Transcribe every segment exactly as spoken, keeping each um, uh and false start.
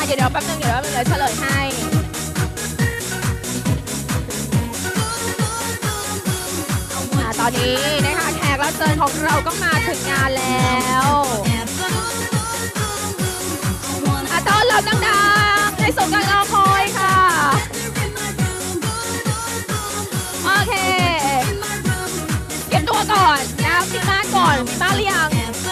เดี๋ยวเดี๋ยวแป๊บนึงเดี๋ยวเราเฉลยให้ตอนนี้นะคะแขกรับเชิญของเราก็มาถึงงานแล้วต้อนรับดังๆในสงกรานต์รอคอยค่ะโอเคเก็บตัวก่อนนะปิดบ้านก่อนปิดบ้านหรือยัง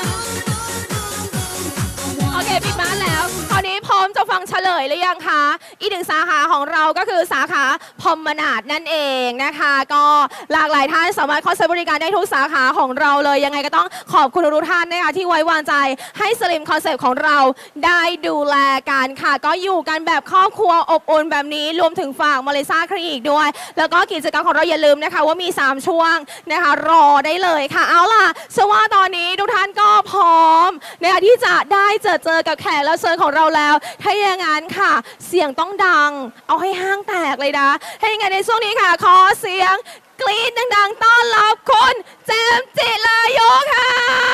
โอเคปิดบ้านแล้วตอนนี้พร้อมจะฟังเฉลยหรือยังคะอีกหนึ่งสาขาของเราก็คือสาขาพรหมนาถนั่นเองนะคะก็หลากหลายท่านสามารถเข้าใช้บริการได้ทุกสาขาของเราเลยยังไงก็ต้องขอบคุณทุกท่านนะคะที่ไว้วางใจให้สลิมคอนเซ็ปต์ของเราได้ดูแลกันค่ะก็อยู่กันแบบครอบครัวอบอุ่นแบบนี้รวมถึงฝากมาเลซ่าคลินิกด้วยแล้วก็กิจกรรมของเราอย่าลืมนะคะว่ามีสามช่วงนะคะรอได้เลยค่ะเอาล่ะเชื่อว่าตอนนี้ทุกท่านก็พร้อมนะคะที่จะได้เจอเจอกับแขกรับเชิญของเราแล้วถ้าอย่างนั้นค่ะเสียงต้องดังเอาให้ห้างแตกเลยนะให้ยังไงในช่วงนี้ค่ะขอเสียงกรี๊ดดังๆต้อนรับคุณเจมส์จิรายุค่ะ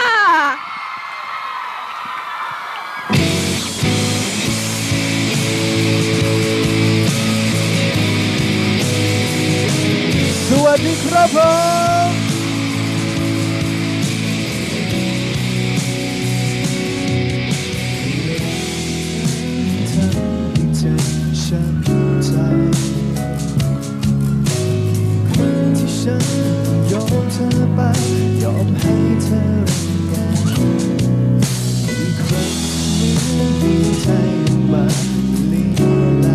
สวัสดีครับผมฉันยอมเธอไปยอมให้เธอรังแกมีคนนี้มีใจมาเลี้ยงแล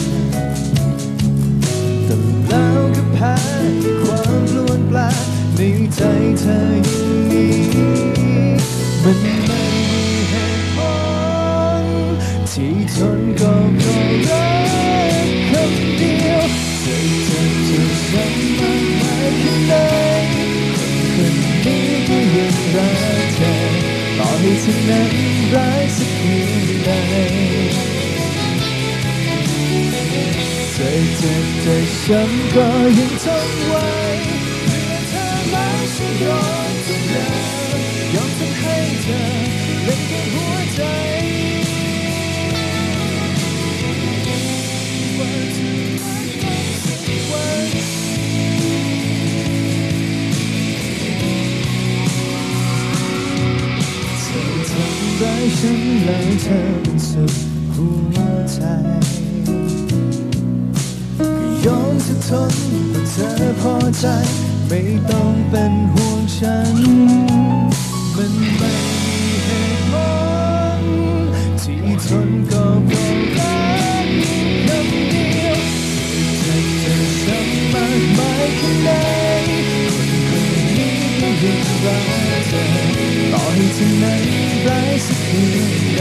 แต่แล้วก็แพ้ความล้วนแปลในใจเธออย่างนี้มันไม่มีเหตุผลที่ทนก็เพราะรักคำเดียวเธอจะจะฉันมาคนใดคนนี้ก็ยังรักเธอต่อให้เธอนั้นร้ายสักเพียงใดเธอเจ็บแต่ฉันก็ยังทนไว้เพื่อเธอและฉันยอมทุกอย่างยอมทำให้เธอเล่นกับหัวใจว่าเธอรักสักวันร้ายฉันแล้วเธอเป็นสุดหัวใจก็ยอมจะทนเพื่อเธอพอใจไม่ต้องเป็นห่วงฉันมันไม่มีเหตุผลที่ทนก็เพราะรักคำเดียวจะเจอฉันมากมายแค่ไหนคนคนนี้ก็ยังรักเธอต่อให้เธอนั้นร้ายสักเพียงใด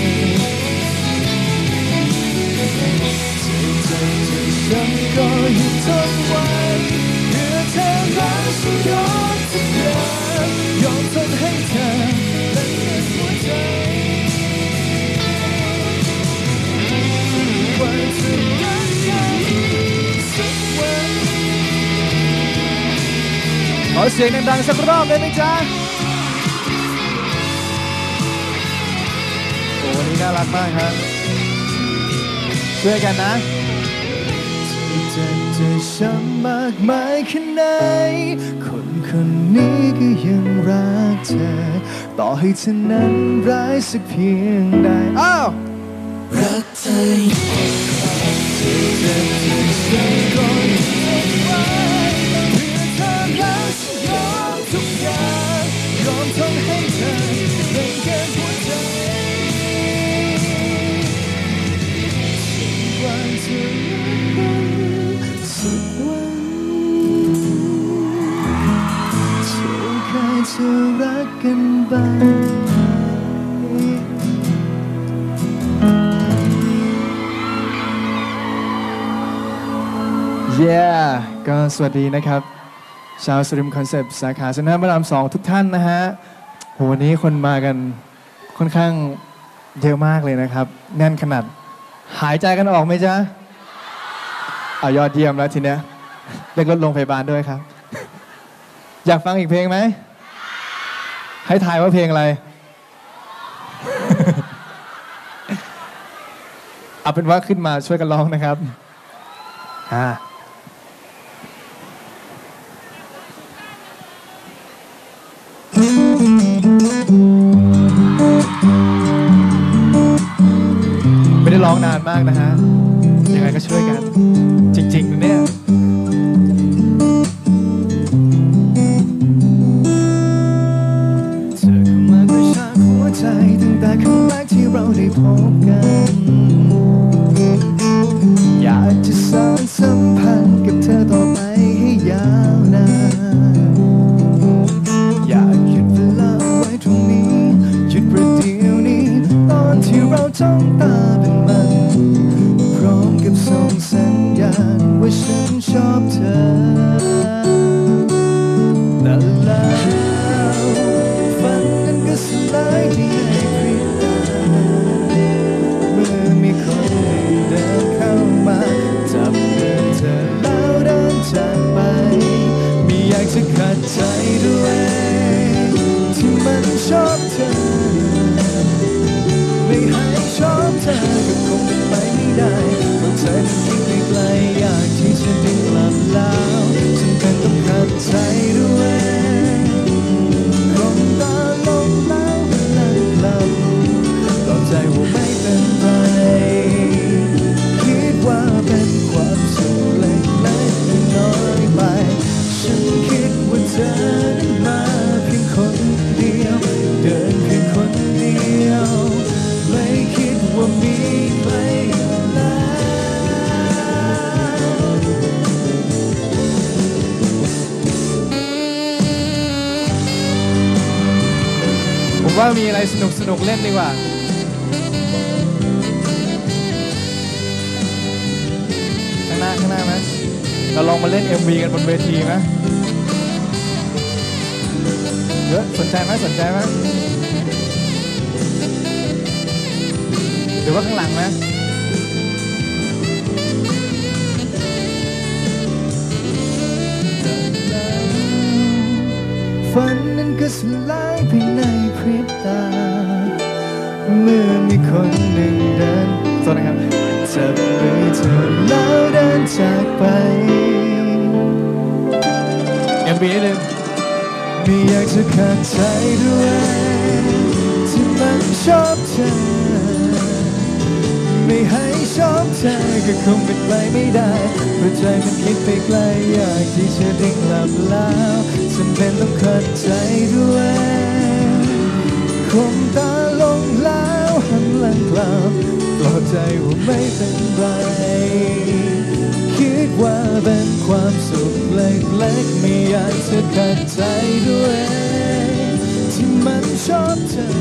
เธอจะเจอฉันก็ยังทนไว้เพื่อเธอและฉันยอมทุกอย่างยอมทนให้เธอเล่นกับหัวใจว่าเธอรักกันสักวันขอเสียงดังๆสักรอบได้ไหมจ๊ะวันนี้น่ารักมากครับช่วยกันนะจะเจอฉันมากมายแค่ไหนคนคนนี้ก็ยังรักเธอต่อให้เธอนั้นร้ายสักเพียงใดอ้าวรักเธอจะเจอฉันก็ยังทนไว้เพื่อเธอแล้วฉันยอมทุกอย่างยอมทนให้เธอเล่นเกมหัวใจวันเธอสักวันเธอเคยจะรักกันบ้างเย้ก็สวัสดีนะครับชาวสลิมคอนเซปต์สาขาเซ็นทรัลพระรามสองทุกท่านนะฮะโหวันนี้คนมากันค่อนข้างเยอะมากเลยนะครับแน่นขนาดหายใจกันออกไหมจ๊ะเอายอดเยี่ยมแล้วทีเนี้ยเรียกรถโรงพยาบาลด้วยครับอยากฟังอีกเพลงไหมให้ทายว่าเพลงอะไรเอาเป็นว่าขึ้นมาช่วยกันร้องนะครับอ่าไม่ได้ร้องนานมากนะฮะยังไงก็ช่วยกันจริงๆนะเนี่ยเธอเข้ามากระชากหัวใจตั้งแต่ครั้งแรกที่เราได้พบกันอยากจะสานสัมพันธ์กับเธอต่อไปให้ยาวนานอยากหยุดเวลาไว้ตรงนี้หยุดประเดี๋ยวนี้ตอนที่เราจ้องตาเป็นมันพร้อมกับส่งสัญญาณว่าฉันชอบเธอแต่แล้วฝันนั้นก็สลายที่ในพริบตาเมื่อมีคนหนึ่งเดินเข้ามาจับมือเธอแล้วเดินจากไปไม่อยากจะขัดใจด้วยที่มันชอบเธอไม่ให้ชอบเธอก็คงเป็นไปไม่ได้เพราะเธอนั้นคิดไม่ไกลอยากที่จะดึงกลับแล้วฉันเป็นต้องขัดใจด้วยคงตาลงแล้วนั่งกลับปลอบใจว่าไม่เป็นไรคิดว่าเป็นความสุขเล็กๆน้อยๆไปฉันคิดว่าเธอนั้นมาเพียงคนเดียวเดินเพียงคนเดียวไม่คิดว่ามีใครแล้วผมว่ามีอะไรสนุกสนุกเล่นดีกว่าข้างหน้าข้างหน้าไหมเราลองมาเล่น เอ็ม วี กันบนเวทีไหมเยอะสนใจไหมสนใจไหมหรือว่าข้างหลังไหมฝันนั้นก็สลายไปในพริบตาเมื่อมีคนหนึ่งเดินโทษนะครับจับมือเธอแล้วเดินจากไปเอ็มบีนิดนึงไม่อยากจะขัดใจด้วยที่มันชอบเธอไม่ให้ชอบเธอก็คงเป็นไปไม่ได้เพราะใจมันคิดไปไกลอยากที่จะดึงกลับแล้วฉันเป็นต้องขัดใจด้วยคงตาลงแล้วหันหลังกลับปลอบใจว่าไม่เป็นไรคิดว่าเป็นความสุขเล็กๆไม่อยากจะขัดใจด้วยที่มันชอบเธอ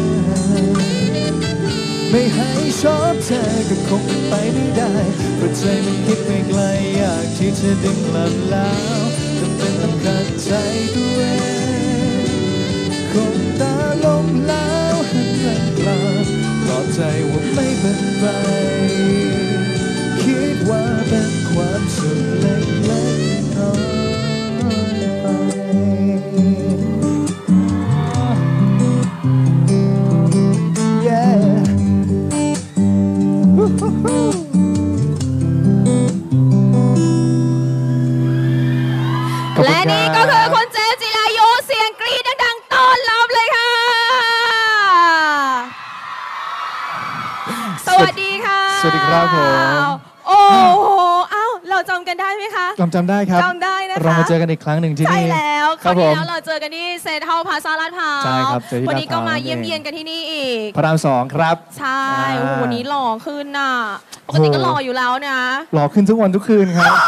ไม่ให้ชอบเธอก็คงเป็นไปไม่ได้เพราะใจมันคิดไปไกลอยากที่จะดึงกลับแล้วจำเป็นต้องขัดใจด้วยคงตาลงแล้วหันหลังกลับปลอบใจว่าไม่เป็นไรคิดว่าเป็นความสุขเล็กๆน้อยๆไปและนี่ก็คือคุณเจจิรายุเสียงกรี๊ดดังๆต้อนรับเลยค่ะสวัสดีค่ะสวัสดีครับผมโอ้โหเอ้าเราจำกันได้ไหมคะจำจำได้ครับจำได้นะคะเรามาเจอกันอีกครั้งหนึ่งที่ใช่นี่แล้วคครัราบวผที่มแล้วเราเจอกันที่เซ็นทรัลพลาซ่าลาดพร้าวใช่ครับเจอที่วันนี้ก็ลาดพร้าวมาเยี่ยมนั่นเองเยียนกันที่นี่อีกพระรามสองครับใช่อ่าโอ้โหวันนี้หล่อขึ้นน่ะปกติก็หล่ออยู่แล้วนะหล่อขึ้นทุกวันทุกคืนครับ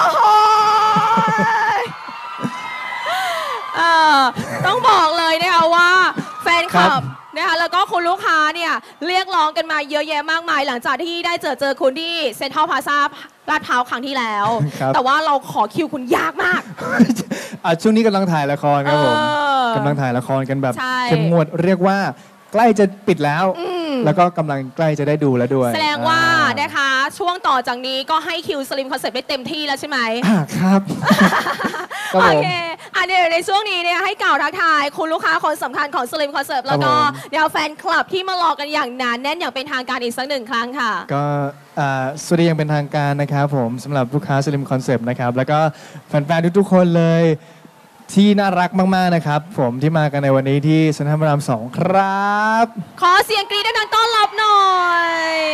เออต้องบอกเลยนะคะว่าแฟนคครัลับบ นะคะแล้วก็คุณลูกค้าเนี่ยเรียกร้องกันมาเยอะแยะมากมายหลังจากที่ได้เจอเจอคุณที่เซ็นทรัลพลาซ่าลาดพร้าวครั้งที่แล้วครับแต่ว่าเราขอคิวคุณยากมากอ่ะช่วงนี้กำลังถ่ายละครครับผมเออกำลังถ่ายละครกันแบบใช่เข้มงวดเรียกว่าใกล้จะปิดแล้วอืมแล้วก็กำลังใกล้จะได้ดูแล้วด้วยแสดงว่าอ่นะคะช่วงต่อจากนี้ก็ให้คิวสลิมคอนเซ็ปต์ได้เต็มที่แล้วใช่ไหมอ่าครับ ครับโอผมเคอันนี้ในช่วงนี้เนี่ยให้กล่าวทักทายคุณลูกค้าคนสำคัญของสลิมคอนเสิร์ตแล้วก็เดี๋ยวแฟนคลับที่มารอกันอย่างหนานแน่นอย่างเป็นทางการอีกสักหนึ่งครั้งค่ะก็สวัสดีอย่างเป็นทางการนะครับผมสำหรับลูกค้าสลิมคอนเซปต์นะครับแล้วก็แฟนๆทุกๆคนเลยที่น่ารักมากๆนะครับผมที่มากันในวันนี้ที่เซ็นทรัลพระรามสองครับขอเสียงกรี๊ดดังๆต้อนรับหน่อย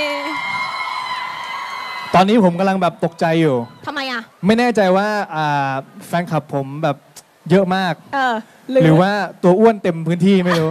ตอนนี้ผมกำลังแบบตกใจอยู่ทำไมอ่ะไม่แน่ใจว่าแฟนคลับผมแบบเยอะมากเออหรือว่าตัวอ้วนเต็มพื้นที่ไม่รู้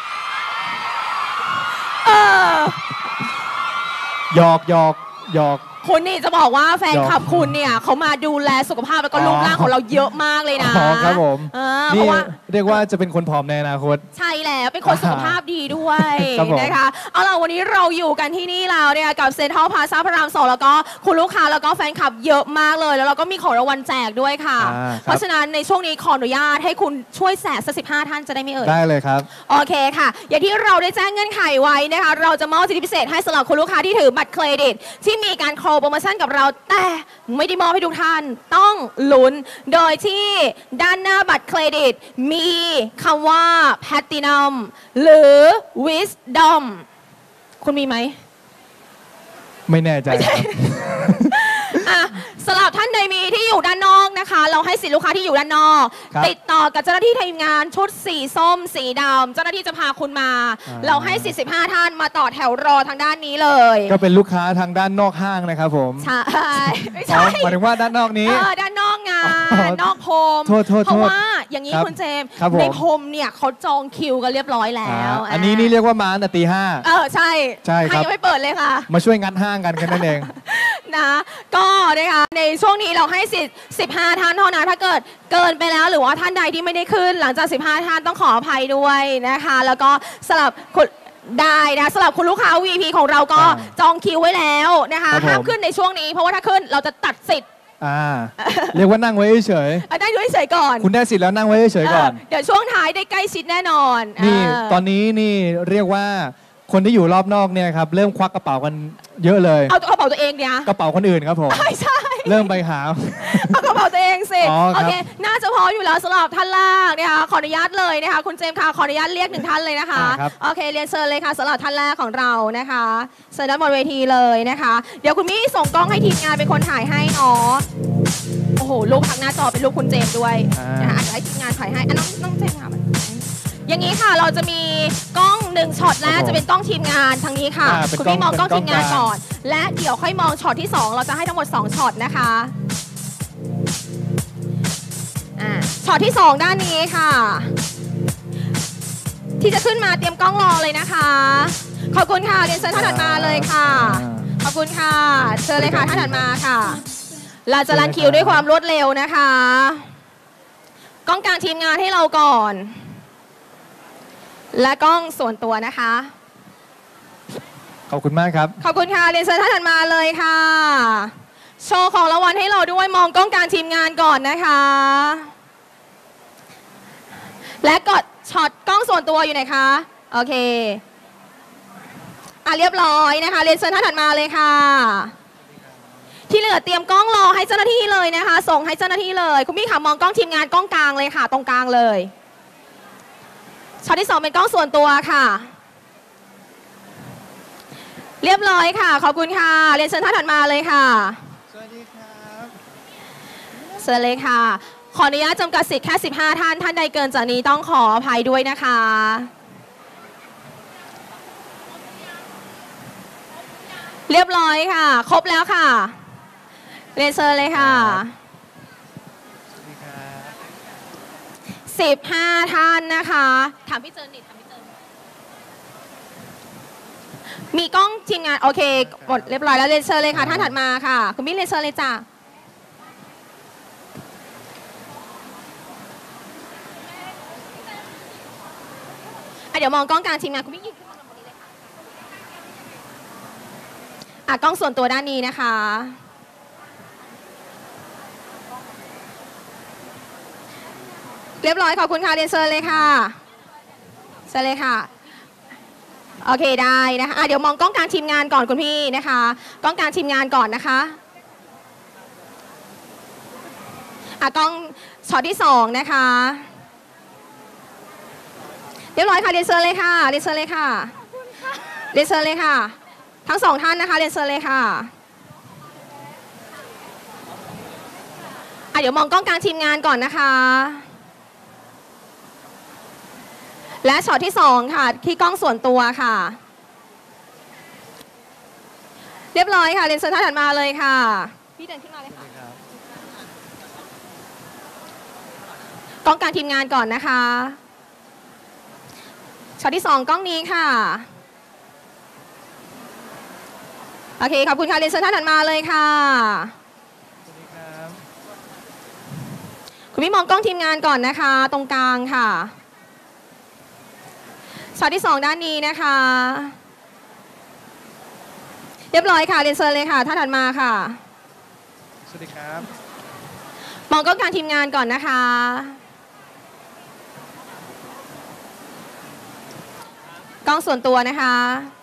เออหยอกหยอกหยอกคุณนี่จะบอกว่าแฟนคลับคุณเนี่ยเขามาดูแลสุขภาพแล้วก็รูปร่างของเราเยอะมากเลยนะอ๋อครับผมนี่เรียกว่าจะเป็นคนผอมในอนาคตใช่แล้วเป็นคนสุขภาพดีด้วยนะคะเอาล่ะวันนี้เราอยู่กันที่นี่แล้วเนี่ยกับเซ็นทรัลพลาซ่าพระรามสองแล้วก็คุณลูกค้าแล้วก็แฟนคลับเยอะมากเลยแล้วเราก็มีของรางวัลแจกด้วยค่ะเพราะฉะนั้นในช่วงนี้ขออนุญาตให้คุณช่วยแสกสักสิบห้าท่านจะได้ไม่เอ่ยได้เลยครับโอเคค่ะอย่างที่เราได้แจ้งเงื่อนไขไว้นะคะเราจะมอบสิทธิพิเศษให้สำหรับคุณลูกค้าที่ถือบัตรเครดิตที่มีการโคโปรโมชั่นกับเราแต่ไม่ได้มอบให้ทุกท่านต้องลุ้นโดยที่ด้านหน้าบัตรเครดิตมีคำว่า Platinum หรือ Wisdom คุณมีไหมไม่แน่ใจสำหรับท่านใดมีที่อยู่ด้านนอกนะคะเราให้สิทธิลูกค้าที่อยู่ด้านนอกติดต่อกับเจ้าหน้าที่ทีมงานชุดสีส้มสีดำเจ้าหน้าที่จะพาคุณมาเราให้สี่สิบห้าท่านมาต่อแถวรอทางด้านนี้เลยก็เป็นลูกค้าทางด้านนอกห้างนะครับผมใช่ไม่ใช่หมายถึงว่าด้านนอกนี้ด้านนอกงานนอกพรมเพราะว่าอย่างนี้คุณเจมส์ในพรมเนี่ยเขาจองคิวกันเรียบร้อยแล้วอันนี้นี่เรียกว่ามาตั้งแต่ตีห้าเออใช่ใช่ครับยังไม่เปิดเลยค่ะมาช่วยงัดห้างกันแค่นั้นเองนะก็นะคะในช่วงนี้เราให้สิทธิ์สิบห้าท่านเท่านั้นถ้าเกิดเกินไปแล้วหรือว่าท่านใดที่ไม่ได้ขึ้นหลังจากสิบห้าท่านต้องขออภัยด้วยนะคะแล้วก็สำหรับคุณได้นะสำหรับคุณลูกค้า วี พี ของเราก็จองคิวไว้แล้วนะคะห้ามขึ้นในช่วงนี้เพราะว่าถ้าขึ้นเราจะตัดสิทธิ์อ่าเรียกว่านั่งไว้เฉยได้ด้วยเฉยก่อนคุณได้สิทธิ์แล้วนั่งไว้เฉยก่อนเดี๋ยวช่วงท้ายได้ใกล้ชิดแน่นอนนี่ตอนนี้นี่เรียกว่าคนที่อยู่รอบนอกเนี่ยครับเริ่มควักกระเป๋ากันเยอะเลยเอากระเป๋าตัวเองเนี่ยกระเป๋าคนอื่นครับผมใช่เริ่มไปหาเอากระเป๋าตัวเองสิโอเคน่าจะพออยู่แล้วสำหรับท่านแรกนะคะขออนุญาตเลยนะคะคุณเจมส์ค่ะขออนุญาตเรียกหนึ่งท่านเลยนะคะโอเคเรียนเชิญเลยค่ะสำหรับท่านแรกของเรานะคะเชิญด้านบนเวทีเลยนะคะเดี๋ยวคุณมี่ส่งกล้องให้ทีมงานเป็นคนถ่ายให้เนาะโอ้โหรูปทางหน้าจอเป็นรูปคุณเจมส์ด้วยนะคะอาจจะให้ทีมงานถ่ายให้อ่ะน้องน้องเจมส์ค่ะอย่างนี้ค่ะเราจะมีกล้องหนึ่งช็อตแรกจะเป็นกล้องทีมงานทางนี้ค่ะคุณพี่มองกล้องทีมงานก่อนและเดี๋ยวค่อยมองช็อตที่สองเราจะให้ทั้งหมดสองช็อตนะคะช็อตที่สองด้านนี้ค่ะที่จะขึ้นมาเตรียมกล้องรอเลยนะคะขอบคุณค่ะเรียนเชิญท่านถัดมาเลยค่ะขอบคุณค่ะเชิญเลยค่ะท่านถัดมาค่ะเราจะรันคิวด้วยความรวดเร็วนะคะกล้องกลางทีมงานให้เราก่อนและกล้องส่วนตัวนะคะขอบคุณมากครับขอบคุณค่ะเรียนเชิญท่านถัดมาเลยค่ะโชว์ของรางวัลให้เราด้วยมองกล้องกลางทีมงานก่อนนะคะและกดช็อตกล้องส่วนตัวอยู่ไหนคะโอเคอ่ะเรียบร้อยนะคะเรียนเชิญท่านถัดมาเลยค่ะที่เหลือเตรียมกล้องรอให้เจ้าหน้าที่เลยนะคะส่งให้เจ้าหน้าที่เลยคุณพี่ค่ะมองกล้องทีมงานกล้องกลางเลยค่ะตรงกลางเลยช็อตที่สองเป็นกล้องส่วนตัวค่ะเรียบร้อยค่ะขอบคุณค่ะเรียนเชิญท่านถัดมาเลยค่ะสวัสดีครับเชิญเลยค่ะขออนุญาตจำกัดสิทธิ์แค่สิบห้าท่านท่านใดเกินจากนี้ต้องขออภัยด้วยนะคะเรียบร้อยค่ะครบแล้วค่ะเรียนเชิญเลยค่ะสิบห้าท่านนะคะถามพี่เจินดิถามพี่เจินมีกล้องทีมงานโอเคหมดเรียบร้อยแล้วเรียนเชิญเลยค่ะท่านถัดมาค่ะคุณพี่เรียนเชิญเลยจ้ะอ่ะเดี๋ยวมองกล้องกลางทีมงานคุณพี่ยิงขึ้นมาตรงนี้เลยค่ะอ่ะกล้องส่วนตัวด้านนี้นะคะเรียบร้อยขอบคุณค่ะเรียนเชิญเลยค่ะเชิญเลยค่ะโอเคได้นะคะะเดี๋ยวมองกล้องกลางทีมงานก่อนคุณพี่นะคะกล้องกลางทีมงานก่อนนะคะอ่ะกล้องช็อตที่สองนะคะเรียบร้อยค่ะเรียนเชิญเลยค่ะเรียนเชิญเลยค่ะเรียนเชิญเลยค่ะทั้งสองท่านนะคะเรียนเชิญเลยค่ะอ่ะเดี๋ยวมองกล้องกลางทีมงานก่อนนะคะและช็อตที่สองค่ะที่กล้องส่วนตัวค่ะเรียบร้อยค่ะเรียนเชิญท่านถัดมาเลยค่ะพี่เดินขึ้นมาเลยค่ะกล้องกลางทีมงานก่อนนะคะช็อตที่สองกล้องนี้ค่ะโอเคขอบคุณค่ะเรียนเชิญท่านถัดมาเลยค่ะคุณพี่มองกล้องทีมงานก่อนนะคะตรงกลางค่ะช็อตที่สองด้านนี้นะคะเรียบร้อยค่ะเรียนเชิญเลยค่ะท่านถัดมาค่ะสวัสดีครับมองกล้องกลางทีมงานก่อนนะคะกล้องส่วนตัวนะคะ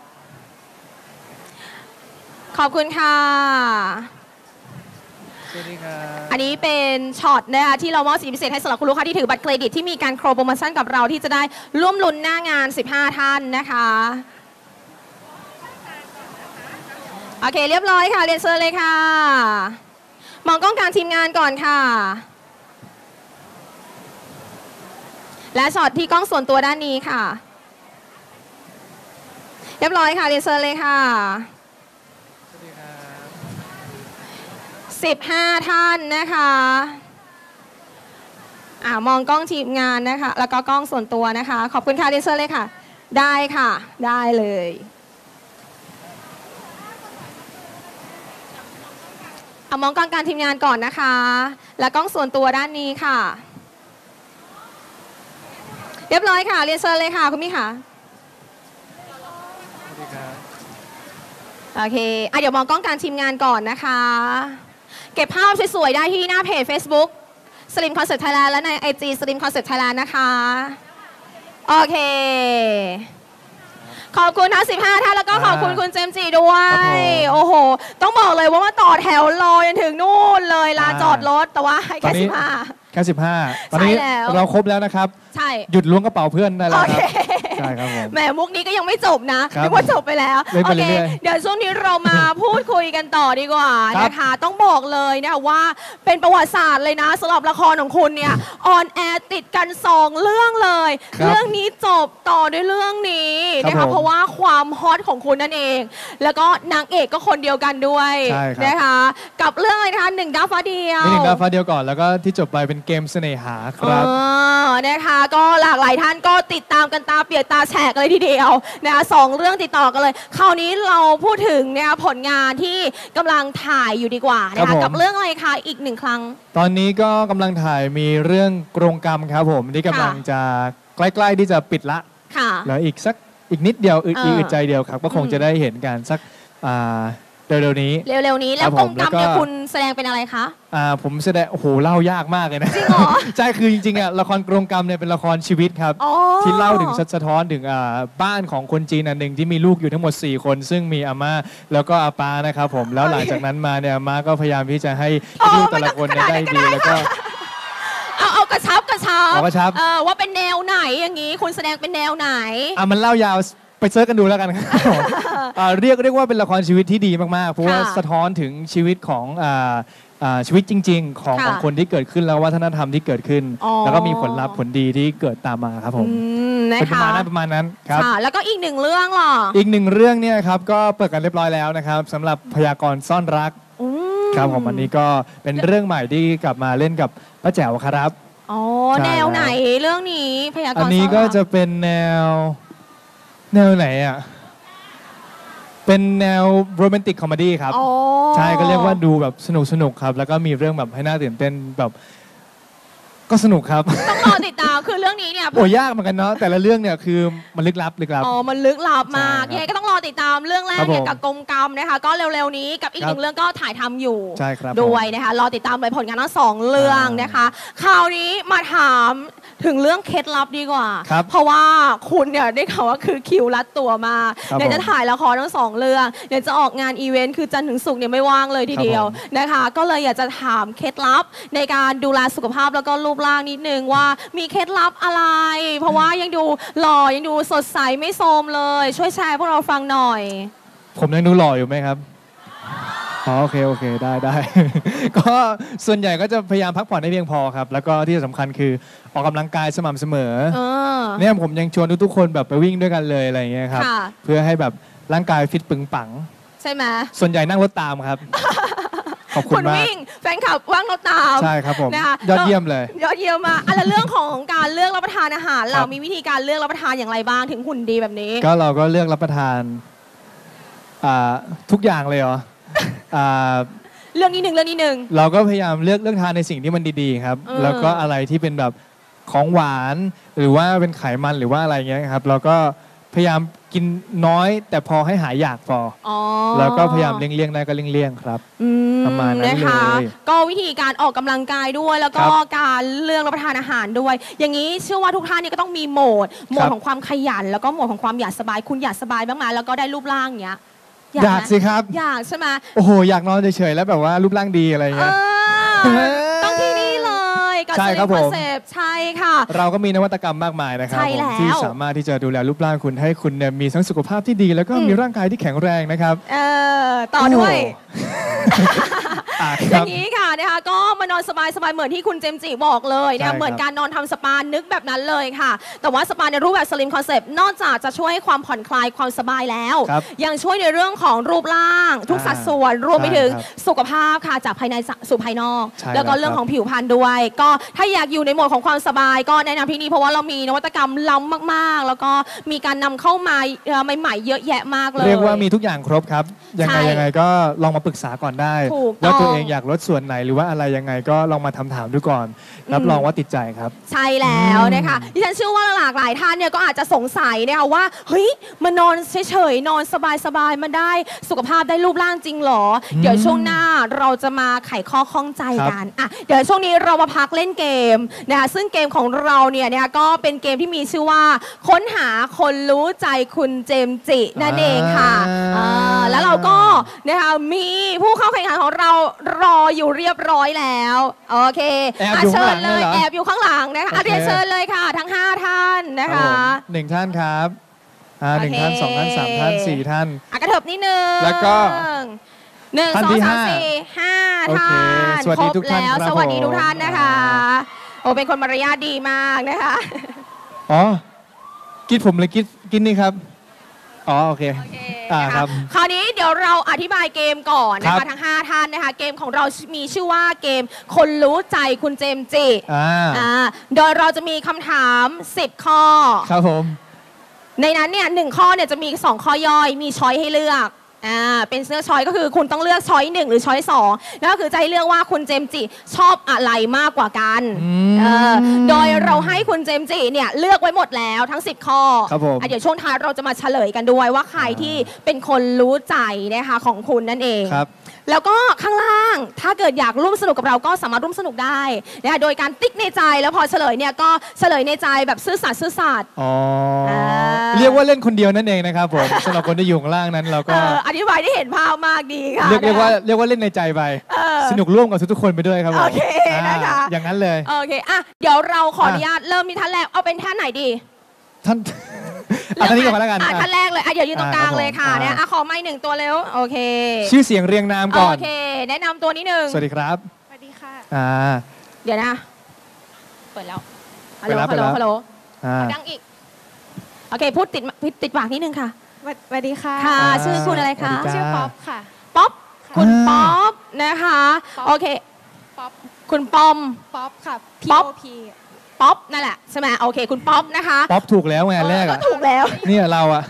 ขอบคุณค่ะสวัสดีครับอันนี้เป็นช็อตนะคะที่เรามอบสิทธิพิเศษให้สำหรับคุณลูกค้าที่ถือบัตรเครดิตที่มีการโครโปรโมชั่นกับเราที่จะได้ร่วมลุ้นหน้างานสิบห้าท่านนะคะโอเคเรียบร้อยค่ะเรียนเชิญเลยค่ะมองกล้องกลางทีมงานก่อนค่ะและช็อตที่กล้องส่วนตัวด้านนี้ค่ะเรียบร้อยค่ะเรียนเชิญเลยค่ะสวัสดีครับสิบห้าท่านนะคะอ่ามองกล้องทีมงานนะคะแล้วก็กล้องส่วนตัวนะคะขอบคุณค่ะเรียนเชิญเลยค่ะได้ค่ะได้เลยเอามองกล้องการทีมงานก่อนนะคะแล้วกล้องส่วนตัวด้านนี้ค่ะเรียบร้อยค่ะเรียนเชิญเลยค่ะคุณมี่ค่ะสวัสดีครับโอเคอ่ะเดี๋ยวมองกล้องการทีมงานก่อนนะคะเก็บภาพสวยๆได้ที่หน้าเพจ Facebook Slim Concept Thailand และใน ไอ จี Slim Concept Thailand นะคะโอเคขอบคุณทั้งสิบห้าท่านแล้วก็ขอบคุณคุณเจมส์จีด้วยโอ้โหต้องบอกเลยว่ามาต่อแถวรอจนถึงนู่นเลยลานจอดรถแต่ว่าแค่สิบห้าแค่สิบห้าตอนนี้เราครบแล้วนะครับใช่หยุดล้วงกระเป๋าเพื่อนได้แล้วครับใช่ครับผมแหมมุกนี้ก็ยังไม่จบนะนึกว่าจบไปแล้วโอเคเดี๋ยวช่วงนี้เรามาพูดคุยกันต่อดีกว่านะคะต้องบอกเลยนะคะว่าเป็นประวัติศาสตร์เลยนะสำหรับละครของคุณเนี่ยออนแอร์ติดกันสองเรื่องเลยเรื่องนี้จบต่อด้วยเรื่องนี้นะคะเพราะว่าความฮอตของคุณนั่นเองแล้วก็นางเอกก็คนเดียวกันด้วยนะคะกับเรื่องอะไรนะคะหนึ่งดาวฟ้าเดียวหนึ่งดาวฟ้าเดียวก่อนแล้วก็ที่จบไปเป็นเกมเสน่หาครับนะคะก็หลากหลายท่านก็ติดตามกันตาเปียกตาแฉกเลยทีเดียวนะคะสองเรื่องติดต่อกันเลยคราวนี้เราพูดถึงนะคะผลงานที่กำลังถ่ายอยู่ดีกว่านะคะกับเรื่องอะไรคะอีกหนึ่งครั้งตอนนี้ก็กำลังถ่ายมีเรื่องกรงกรรมครับผมที่กำลังจะใกล้ๆที่จะปิดละแล้วอีกสักอีกนิดเดียวอีกอึดใจเดียวครับก็คงจะได้เห็นกันสักเร็วๆนี้เร็วๆนี้แล้วกรงกรรมเนี่ยคุณแสดงเป็นอะไรคะอ่าผมแสดงโอ้โหเล่ายากมากเลยนะจริงเหรอใช่คือจริงๆอ่ะละครกรงกรรมเนี่ยเป็นละครชีวิตครับที่เล่าถึงสะท้อนถึงอ่าบ้านของคนจีนอันหนึ่งที่มีลูกอยู่ทั้งหมดสี่คนซึ่งมีอาม่าแล้วก็อาป้านะครับผมแล้วหลังจากนั้นมาเนี่ยอาม่าก็พยายามที่จะให้ลูกแต่ละคนได้ดีแล้วก็เอาเอากระชับกระชับกระชับเออว่าเป็นแนวไหนอย่างนี้คุณแสดงเป็นแนวไหนอ่ะมันเล่ายาวไปเซิร์ชกันดูแล้วกันครับเรียกเรียกว่าเป็นละครชีวิตที่ดีมากๆเพราะว่าสะท้อนถึงชีวิตของชีวิตจริงๆของของคนที่เกิดขึ้นแล้ววัฒนธรรมที่เกิดขึ้นแล้วก็มีผลลัพธ์ผลดีที่เกิดตามมาครับผมเป็นประมาณนั้นประมาณนั้นครับแล้วก็อีกหนึ่งเรื่องหรออีกหนึ่งเรื่องเนี่ยครับก็เปิดกันเรียบร้อยแล้วนะครับสำหรับพยากรณ์ซ่อนรักครับผมอันนี้ก็เป็นเรื่องใหม่ที่กลับมาเล่นกับป้าแจ๋วครับอ๋อแนวไหนเรื่องนี้พยากรณ์ซ่อนรักอันนี้ก็จะเป็นแนวแนวไหนอ่ะเป็นแนวโรแมนติกคอมเมดี้ครับใช่ก็เรียกว่าดูแบบสนุกสนุกครับแล้วก็มีเรื่องแบบให้น่าตื่นเต้นแบบก็สนุกครับต้องบรอติดตามคือเรื่องนี้เนี่ยโอ้ยากเหมือนกันเนาะแต่ละเรื่องเนี่ยคือมันลึกลับลึกลับอ๋อมันลึกลับมากใช่ครับยังไงก็ต้องรอติดตามเรื่องแรครักบผมเกี่ยวกับกรมกรรมนะคะ ก็เร็วๆนี้กับอีกคหรับนึ่งเรื่องก็ถ่ายทำอยู่ใช่ครับด้วยนะคะรอติดตามเลยผลงานทั้งสองเรื่องนะคะคราวนี้มาถามถึงเรื่องเคล็ดลับดีกว่าครับเพราะว่าคุณเนี่ยได้ข่าวว่าคือคิวรัดตัวมากครับเดี๋ยวจะผมถ่ายละครทั้งสองเรื่องเดี๋ยวจะออกงานอีเวนต์คือจันทร์ถึงศุกร์เนี่ยไม่ว่างเลยทีเดียวครับผมนะคะ ก็เลยอยากจะถามเคล็ดลับในการดูแลสุขภาพแล้วก็รูปร่างนิดนึงว่ามีเคล็ดลับอะไร เพราะว่ายังดูหล่อยังดูสดใสไม่โทรมเลย ช่วยแชร์พวกเราฟังหน่อยผมยังดูหล่ออยู่ไหมครับอ๋อโอเคโอเคได้ได้ ก็ส่วนใหญ่ก็จะพยายามพักผ่อนให้เพียงพอครับ แล้วก็ที่สำคัญคือออกกำลังกายสม่ำเสมอเออเนี่ยผมยังชวนทุกๆคนแบบไปวิ่งด้วยกันเลยอะไรอย่างเงี้ยครับค่ะเพื่อให้แบบร่างกายฟิตปึงปังใช่ไหมส่วนใหญ่นั่งรถตามครับ ขอบคุคุณ ณมากวิ่งแฟนคลับว่างเราตามใช่ครับผมนะคะยอดเยี่ยมเลยยอดเยี่ยมมากอ่ะแล้วเรื่องของการเลือกรับประทานอาหารครัเราบมีวิธีการเลือกรับประทานอย่างไรบ้างถึงหุ่นดีแบบนี้ก็เราก็เลือกรับประทานอ่าทุกอย่างเลยเหรออ่าเรื่องนี้หนึ่งเรื่องนี้หนึ่งเราก็พยายามเลือกเลือกทานในสิ่งที่มันดีๆครับเออแล้วก็อะไรที่เป็นแบบของหวานหรือว่าเป็นไขมันหรือว่าอะไรเงี้ยครับ เราก็พยายามกินน้อยแต่พอให้หายอยากพออ๋อแล้วก็พยายามเลี่ยงๆได้ก็เลี่ยงๆครับอืประมาณนั้นนะคะเลยก็วิธีการออกกำลังกายด้วย แล้วก็ครับการเลือกรับประทานอาหารด้วย อย่างนี้เชื่อว่าทุกท่านเนี่ยก็ต้องมีโหมดโหมดครับของความขยัน แล้วก็โหมดของความอยากสบายคุณอยากสบายบ้างไหมแล้วก็ได้รูปร่างเนี้ยอยากไหมสิครับอยากใช่ไหมโอ้โหอยากนอนเฉยๆแล้วแบบว่ารูปร่างดีอะไรเอเงี้ยอต้องที่นี่เลยกับใช่ครับผมคอนเซปต์ใช่ค่ะเราก็มีนวัตกรรมมากมายนะครับใช่ผมแล้วที่สามารถที่จะดูแลรูปร่างคุณให้คุณเนี่ยมีทั้งสุขภาพที่ดี แล้วก็อืมมีร่างกายที่แข็งแรงนะครับเออต่อด้วยอ่ะอครัย่าบงนี้ค่ะนะคะก็มานอนสบายสบายๆเหมือนที่คุณเจมส์จิบอกเลยนะใช่ครัคะบเหมือนการนอนทำสปานึกแบบนั้นเลยค่ะ แต่ว่าสปาในรูปแบบสลิมคอนเซปต์นอกจากจะช่วยให้ความผ่อนคลายความสบายแล้วครับยังช่วยในเรื่องของรูปร่าง ทุกอ่าสัดส่วนรวมไปถึงใช่ครับสุขภาพค่ะจากภายในสู่ภายนอกใช่แล้วก็แล้วเรื่องครับของผิวพรรณด้วย ก็ถ้าอยากอยู่ในโหมดของความสบาย ก็แนะนำที่นี่เพราะว่าเรามีนวัตกรรมล้ำมากๆ แล้วก็มีการนำเข้ามาเอ่อใหม่ๆเยอะแยะมากเลยเรียกว่ามีทุกอย่างครบครับ ยังไงใช่ยังไงก็ลองมาปรึกษาก่อนได้ถูกว่าต้องตัวเองอยากลดส่วนไหนหรือว่าอะไรยังไงก็ลองมาทำถามดูก่อน รับรองว่าติดใจครับใช่แล้วนะคะดิฉันเชื่อว่าหลากหลายท่านเนี่ยก็อาจจะสงสัยนะคะว่าเฮ้ยมานอนเฉยๆนอนสบายๆมาได้สุขภาพได้รูปร่างจริงเหรออืมเดี๋ยวช่วงหน้าเราจะมาไขข้อข้องใจครับกันอ่ะเดี๋ยวช่วงนี้เรามาพักเล่นเกมนะคะซึ่งเกมของเราเนี่ยนะคะก็เป็นเกมที่มีชื่อว่าค้นหาคนรู้ใจคุณเจมส์จินั่นเองค่ะอ่าอ่าแล้วเราก็นะคะมีผู้เข้าแข่งขันของเรารออยู่เรียบร้อยแล้วโอเคแอบอยู่เชิข้างหลัญงเลเลย ยเหรอแอบอยู่ข้างหลังนะคะอ่ะโอเคเรียนเชิญเลยค่ะ ทั้ง ห้า ท่านนะครัคะบผมหนึ่งท่านครับอ่าหนึ่งท่านสองท่านสามท่านสี่ท่านอ่ะกระเถิบนิดนึงแล้วก็หนึ่งท่านสองที่สามห้าสี่ห้าโอเคท่านสวัสดีทุกท่านครบแล้วครับสวัสดีผมทุกท่านนะคะ โอ้เป็นคนมารยาทดีมากนะคะอ๋อกินผมเลยกินกินนี่ครับอ๋อโอเคโอเคอ่านะคะครับคราวนี้เดี๋ยวเราอธิบายเกมก่อนนะครัคะบทั้ง ห้า ท่านนะคะเกมของเรามีชื่อว่าเกมคนรู้ใจคุณเจมส์จิอ่าอ่าโดยเราจะมีคำถามสิบข้อครับผมในนั้นเนี่ยหนึ่งข้อเนี่ยจะมีสองข้อย่อยมีช้อยให้เลือกอ่าเป็นเลือกช้อยก็คือคุณต้องเลือกช้อยหนึ่งหรือช้อยสองนั่นก็คือจะให้เลือกว่าคุณเจมส์จิชอบอะไรมากกว่ากันอืมเออโดยเราให้คุณเจมส์จิเนี่ยเลือกไว้หมดแล้วทั้งสิบข้อครับผมอ่ะเดี๋ยวช่วงท้ายเราจะมาเฉลยกันด้วยว่าใครที่เป็นคนรู้ใจนะคะของคุณนั่นเองครับแล้วก็ข้างล่างถ้าเกิดอยากร่วมสนุกกับเราก็สามารถร่วมสนุกได้นะคะโดยการติ๊กในใจแล้วพอเฉลยเนี่ยก็เฉลยในใจแบบซื่อสัตย์ซื่อสัตย์อ๋ออาเรีเรียกว่าเล่นคนเดียวนั่นเองนะครับผม สำหรับคนที่อยู่ข้างล่างนั้นเราเอก็ออธิบายได้เห็นภาพมากดีค่ะเรียกเรียกว่านะคะเรียกว่าเล่นในใจไปเออสนุกร่วมกับทุกๆคนไปด้วยครับผมโอเคนะคะอ่าอย่างนั้นเลยโอเคอ่ะเดี๋ยวเราขออนุญาตเริ่มที่ท่านแรกเอาเป็นท่านไหนดีท่าน อ่ะท่านนี้ก่อนแล้วกันอ่ะอ่ะท่านแรกเลยอ่ะเดี๋ยวยืนตรงกลางอ่าครับเลยค่ะผมเนี่ยอ่าอ่ะขอไม้หนึ่งตัวเร็วโอเคชื่อเสียงเรียงนามก่อนโอเค แนะนำตัวนิดนึงสวัสดีครับสวัสดีค่ะอ่าเดี๋ยวนะเปิดแล้วฮัลเปิโหลดแล้วฮัลโหลฮัลโหลอ่าดังอีกโอเคพูดติดติดติดปากนิดนึงค่ะสวัสดีค่ะค่ะอ่าชื่อคุณอะไรคะสวัสดีจ้าชื่อป๊อปค่ะป๊อปคุณอ่าป๊อปนะคะป๊อปโอเคป๊อปคุณปอมป๊อปค่ะ P ป๊อป O P ป๊อปนั่นแหละใช่ไหมโอเค คุณป๊อปนะคะป๊อปถูกแล้วไงอันแรกเอออ่ะก็ถูกแล้วเนี่ยเราอ่ะ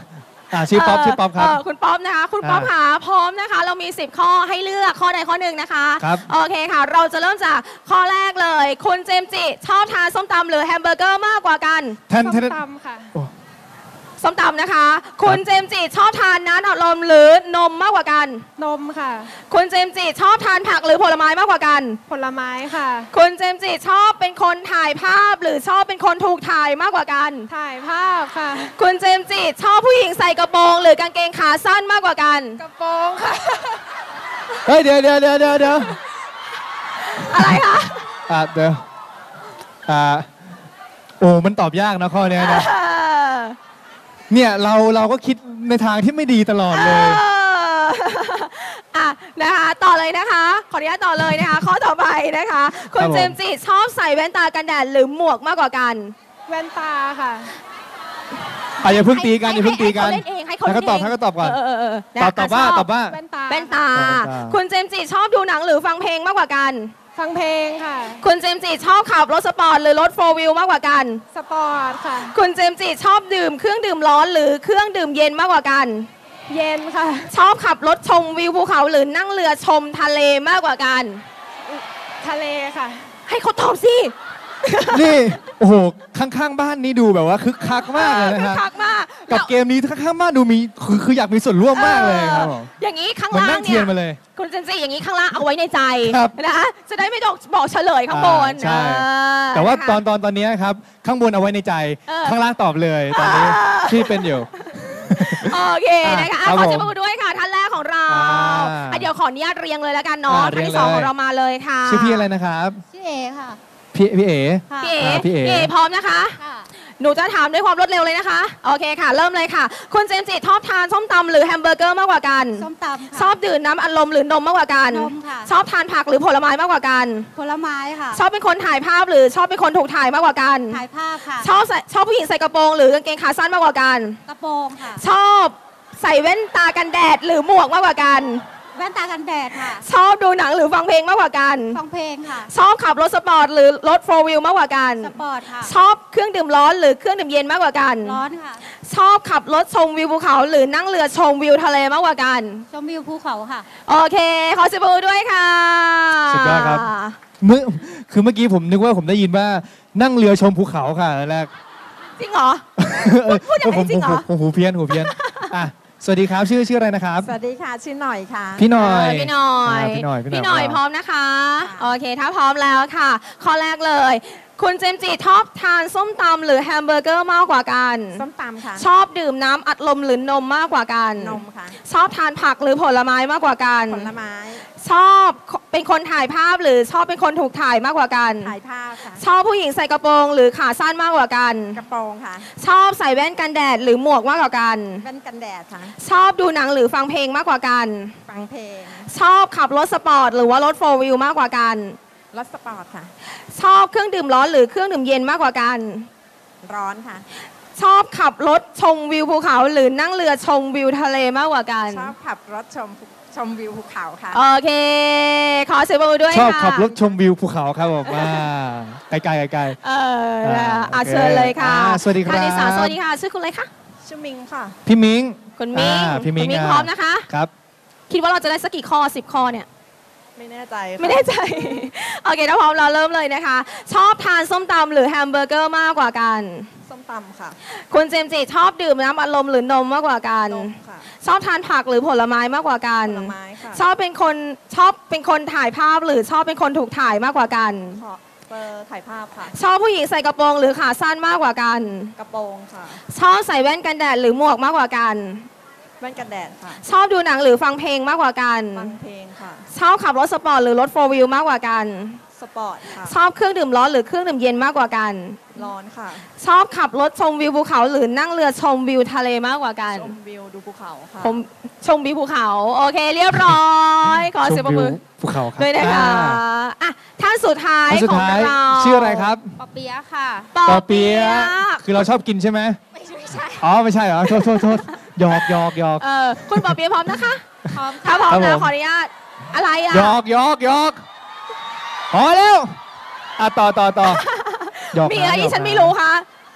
อ่าชื่อป๊อปชื่อป๊อปครับเคุณป๊อปนะคะ คุณป๊อปอ่าค่ะพร้อมนะคะ เรามีสิบข้อให้เลือกข้อใดข้อหนึ่งนะคะครับโอเคค่ะ เราจะเริ่มจากข้อแรกเลย คุณเจมส์จิชอบทานส้มตำหรือแฮมเบอร์เกอร์มากกว่ากันแทนส้แทมนตำค่ะโอ้ส้มตำนะคะ คุณเจมส์จิชอบทานน้ำอัดลมหรือนมมากกว่ากันนมค่ะคุณเจมส์จิชอบทานผักหรือผลไม้มากกว่ากันผลไม้ค่ะคุณเจมส์จิชอบเป็นคนถ่ายภาพหรือชอบเป็นคนถูกถ่ายมากกว่ากันถ่ายภาพค่ะคุณเจมส์จิชอบผู้หญิงใส่กระโปรงหรือกางเกงขาสั้นมากกว่ากันกระโปรงค่ะเฮ้ยเดี๋ยวเดี๋ยวเดี๋ยวเดี๋ยวเดี๋ยวอะไรคะอ่าเดี๋ยวอ่าโอ้มันตอบยากนะข้อเนี้ยนะเออเนี่ยเราเราก็คิดในทางที่ไม่ดีตลอดเลยเอออ่ะนะคะต่อเลยนะคะ ขออนุญาตต่อเลยนะคะ ข้อต่อไปนะคะ คุณครับผมเจมส์จิชอบใส่แว่นตากันแดดหรือหมวกมากกว่ากันแว่นตาค่ะอ่ะอย่าเพิ่งตีกันอย่าเพิ่งตีกันให้เขาเล่นเองให้เขาให้เล่เขานเองตอบให้เขาตอบก่อนเออเออเออตอบตอบว่านะคะชตอบว่าแว่นตาแว่นตาแว่นตาคุณเจมส์จิชอบดูหนังหรือฟังเพลงมากกว่ากันฟังเพลงค่ะคุณเจมส์จิชอบขับรถสปอร์ตหรือรถโฟร์วิวมากกว่ากันสปอร์ตค่ะคุณเจมส์จิชอบดื่มเครื่องดื่มร้อนหรือเครื่องดื่มเย็นมากกว่ากันเย็นค่ะชอบขับรถชมวิวภูเขาหรือนั่งเรือชมทะเลมากกว่ากันทะเลค่ะให้เขาตอบสินี่โอ้โหข้างๆบ้านนี้ดูแบบว่าคึกคักมากเลยนะคึกฮะคักมากกับเกมนี้ข้างๆบ้านดูมีคือคืออยากมีส่วนร่วมมากเลยครับผมอย่างนี้ข้างเหมือนล่านั่งงเนี่เทียยนมาเลยคุณเจนซีอย่างนี้ข้างล่างเอาไว้ในใจครับนะจะได้ไม่ต้องบอกเฉลยข้างบนอ่าใช่เออแต่ว่าะคะตอนตอนตอนนี้ครับข้างบนเอาไว้ในใจเออข้างล่างตอบเลยตอนนี้เออที่เป็นอยู่โอเคนะคะครัอ่ะบขอผมจะมาด้วยค่ะท่านแรกของเราอ่าอ่ะเดี๋ยวขออนุญาตเรียงเลยแล้วกันเนาะอ่าท่านที่เรียงสองเลยของเรามาเลยค่ะชื่อพี่อะไรนะครับชื่อเอค่ะพี่พี่เอ๋ค่ะพี่เอ๋อ่าพี่เอ๋พี่เอ๋พร้อมนะคะค่ะหนูจะถามด้วยความรวดเร็วเลยนะคะ โอเคค่ะ เริ่มเลยค่ะ คุณเจมส์จิชอบทานส้มตำหรือแฮมเบอร์เกอร์มากกว่ากันส้มตำค่ะชอบดื่มน้ำอัดลมหรือนมมากกว่ากันนมค่ะชอบทานผักหรือผลไม้มากกว่ากันผลไม้ค่ะชอบเป็นคนถ่ายภาพหรือชอบเป็นคนถูกถ่ายมากกว่ากันถ่ายภาพค่ะชอบใส่ชอบผู้หญิงใส่กระโปรงหรือกางเกงขาสั้นมากกว่ากันกระโปรงค่ะชอบใส่แว่นตากันแดดหรือหมวกมากกว่ากันแว่นตากันแดดค่ะชอบดูหนังหรือฟังเพลงมากกว่ากันฟังเพลงค่ะชอบขับรถสปอร์ตหรือรถโฟร์วิวมากกว่ากันสปอร์ตค่ะชอบเครื่องดื่มร้อนหรือเครื่องดื่มเย็นมากกว่ากันร้อนค่ะชอบขับรถชมวิวภูเขาหรือนั่งเรือชมวิวทะเลมากกว่ากันชมวิวภูเขาค่ะโอเค ขอสิบมือด้วยค่ะสุดยอดครับ เมื่อคือเมื่อกี้ผมนึกว่าผมได้ยินว่านั่งเรือชมภูเขาค่ะแรกจริงเหรอ พูดอย่างนี้จริงเหรอผมหูเพี้ยนหูเพี้ยนอ่ะสวัสดีครับชื่อชื่ออะไรนะครับสวัสดีค่ะ ชื่อหน่อยค่ะพี่หน่อยเออพี่หน่อยอ่าพี่หน่อยพี่หน่อยพี่หน่อยของเราพร้อมนะคะค่ะโอเค ถ้าพร้อมแล้วค่ะ ข้อแรกเลย คุณเจมส์จิชอบทานส้มตำหรือแฮมเบอร์เกอร์มากกว่ากันส้มตำค่ะชอบดื่มน้ำอัดลมหรือนมมากกว่ากันนมค่ะชอบทานผักหรือผลไม้มากกว่ากันผลไม้ชอบเป็นคนถ่ายภาพหรือชอบเป็นคนถูกถ่ายมากกว่ากันถ่ายภาพค่ะชอบผู้หญิงใส่กระโปรงหรือขาสั้นมากกว่ากันกระโปรงค่ะชอบใส่แว่นกันแดดหรือหมวกมากกว่ากันแว่นกันแดดค่ะชอบดูหนังหรือฟังเพลงมากกว่ากันฟังเพลงชอบขับรถสปอร์ตหรือว่ารถโฟร์วิวมากกว่ากันรถสปอร์ตค่ะชอบเครื่องดื่มร้อนหรือเครื่องดื่มเย็นมากกว่ากันร้อนค่ะชอบขับรถชมวิวภูเขาหรือนั่งเรือชมวิวทะเลมากกว่ากันชอบขับรถชมภูชมวิวภูเขาค่ะโอเค ขอเสียงปรบมือด้วยชอบค่ะขับรถชมวิวภูเขาครับผมอ่าไกลๆไกลเอออ่าอ่ะโอเคเชิญเลยค่ะอ่าสวัสดีครับท่านที่สามสวัสดีค่ะ ชื่อคุณอะไรคะชื่อมิงค่ะๆพี่มิงคุณมิ้งอ่าพี่มิ้งคุณมิ้งอ่ะพร้อมนะคะครับคิดว่าเราจะได้สักกี่ข้อสิบข้อเนี่ยไม่แน่ใจค่ะไม่แน่ใจ โอเคถ้าพร้อมเราเริ่มเลยนะคะ ชอบทานส้มตำหรือแฮมเบอร์เกอร์มากกว่ากันส้มตำค่ะคุณเจมส์จิชอบดื่มน้ำอัดลมหรือนมมากกว่ากันนมค่ะชอบทานผักหรือผลไม้มากกว่ากันผลไม้ค่ะชอบเป็นคนชอบเป็นคนถ่ายภาพหรือชอบเป็นคนถูกถ่ายมากกว่ากันขอเบอร์ถ่ายภาพค่ะชอบผู้หญิงใส่กระโปรงหรือขาสั้นมากกว่ากันกระโปรงค่ะชอบใส่แว่นกันแดดหรือหมวกมากกว่ากันแว่นกันแดดค่ะชอบดูหนังหรือฟังเพลงมากกว่ากันฟังเพลงค่ะชอบขับรถสปอร์ตหรือรถโฟร์วิวมากกว่ากันสปอร์ตค่ะชอบเครื่องดื่มร้อนหรือเครื่องดื่มเย็นมากกว่ากันร้อนค่ะชอบขับรถชมวิวภูเขาหรือนั่งเรือชมวิวทะเลมากกว่ากันชมวิวดูภูเขาค่ะผมชมวิวภูเขาโอเคเรียบร้อยขอเสียงปรบมือชมวิวภูเขาครับด้วยนะคะอ่าอ่ะท่านสุดท้ายท่านสุดของท้ายเราชื่ออะไรครับปอเปียะค่ะปอปอเปีเปี๊ยยะะคือเราชอบกินใช่ไหมไม่ใช่อ๋อไม่ใช่เหรอโทษโทษโทษหยอกหยอกหยอกเออคุณปอเปียะพร้อมนะคะพร้อมถ้าค่ะพร้อมครัแล้บวผมขออนุญาตอะไรอ่ะหยอกหยอกหยอกพอแล้วอ่ะต่อต่อต่อหยอกมีอะไรนหยที่กฉันไม่รู้คะ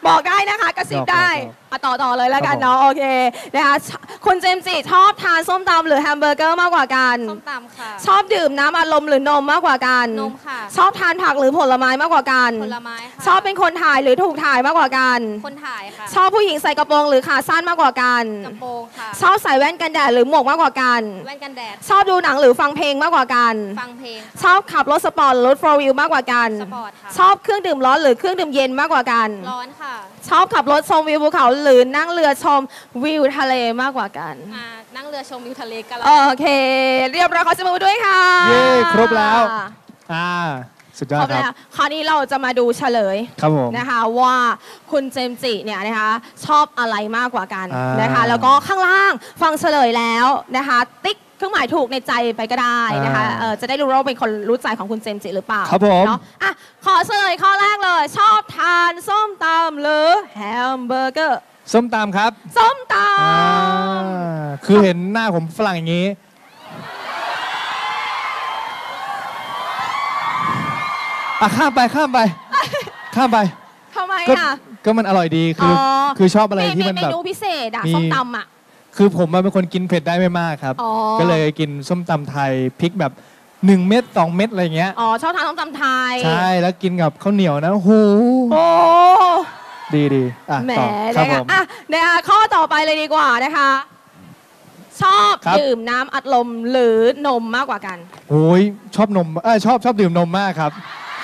บอกได้นะคะกระซิบได้บอกบอกอ่ะต่อต่อเลยแล้วกันครับผมเนาะโอเคนะคะชคุณเจมส์จิชอบทานส้มตำหรือแฮมเบอร์เกอร์มากกว่ากันส้มตำค่ะชอบดื่มน้ำอัดลมหรือนมมากกว่ากันนมค่ะชอบทานผักหรือผลไม้มากกว่ากันผลไม้ค่ะชอบเป็นคนถ่ายหรือถูกถ่ายมากกว่ากันคนถ่ายค่ะชอบผู้หญิงใส่กระโปรงหรือขาสั้นมากกว่ากันกระโปรงค่ะชอบใส่แว่นกันแดดหรือหมวกมากกว่ากันแว่นกันแดดชอบดูหนังหรือฟังเพลงมากกว่ากันฟังเพลงชอบขับรถสปอร์ตหรือรถโฟร์วิวมากกว่ากันสปอร์ตค่ะชอบเครื่องดื่มร้อนหรือเครื่องดื่มเย็นมากกว่ากันร้อนค่ะชอบขับรถชมวิวภูเขาหรือนั่งเรือชมวิวทะเลมากกว่ากันอ่า นั่งเรือชมวิวทะเลกันแล้วโอเค เรียบร้อยขอเสียงปรบมือด้วยค่ะเย้ครบแล้ว อ่าสุดยอครดบครัแล้บวคราวนี้เราจะมาดูเฉลยครับผมนะคะว่าคุณเจมส์จิเนี่ยนะคะชอบอะไรมากกว่ากันอ่านนะคะแล้วก็ข้างล่างฟังเฉลยแล้วนะคะติ๊กเครื่องหมายถูกในใจไปก็ได้นะคะอ่าเออจะได้รู้ว่าเป็นคนรู้ใจของคุณเจมส์จิหรือเปล่าครับผมเนาะอ่ะขอเฉลยข้อแรกเลย ชอบทานส้มตำหรือแฮมเบอร์เกอร์ส้มตำครับส้มตอ่าำคือเห็นหน้าผมฝรั่งอย่างนี้ อ่ะข้ามไปข้ามไป ข้ามไปทำไมก็อ่ะก็มันอร่อยดีคืออคือชอบอะไรที่มันเมแบบนูพิเศษอ่ะมีส้มตำอ่ะคือผมมาเป็นคนกินเผ็ดได้ไม่มากครับอ๋อก็เลยกินส้มตำไทยพริกแบบหนึ่งเม็ดสองเม็ดอะไรเงี้ยอ๋อชอบทานส้มตำไทยใช่แล้วกินกับข้าวเหนียวนะโอ้โหโอ้ดีดีอ่ะแหมต่อครับนะผคะมอ่ะนะคะข้อต่อไปเลยดีกว่านะคะ ชอบครับดื่มน้ำอัดลมหรือนมมากกว่ากันโอ้ยชอบนมเออชอบชอบดื่มนมมากครับ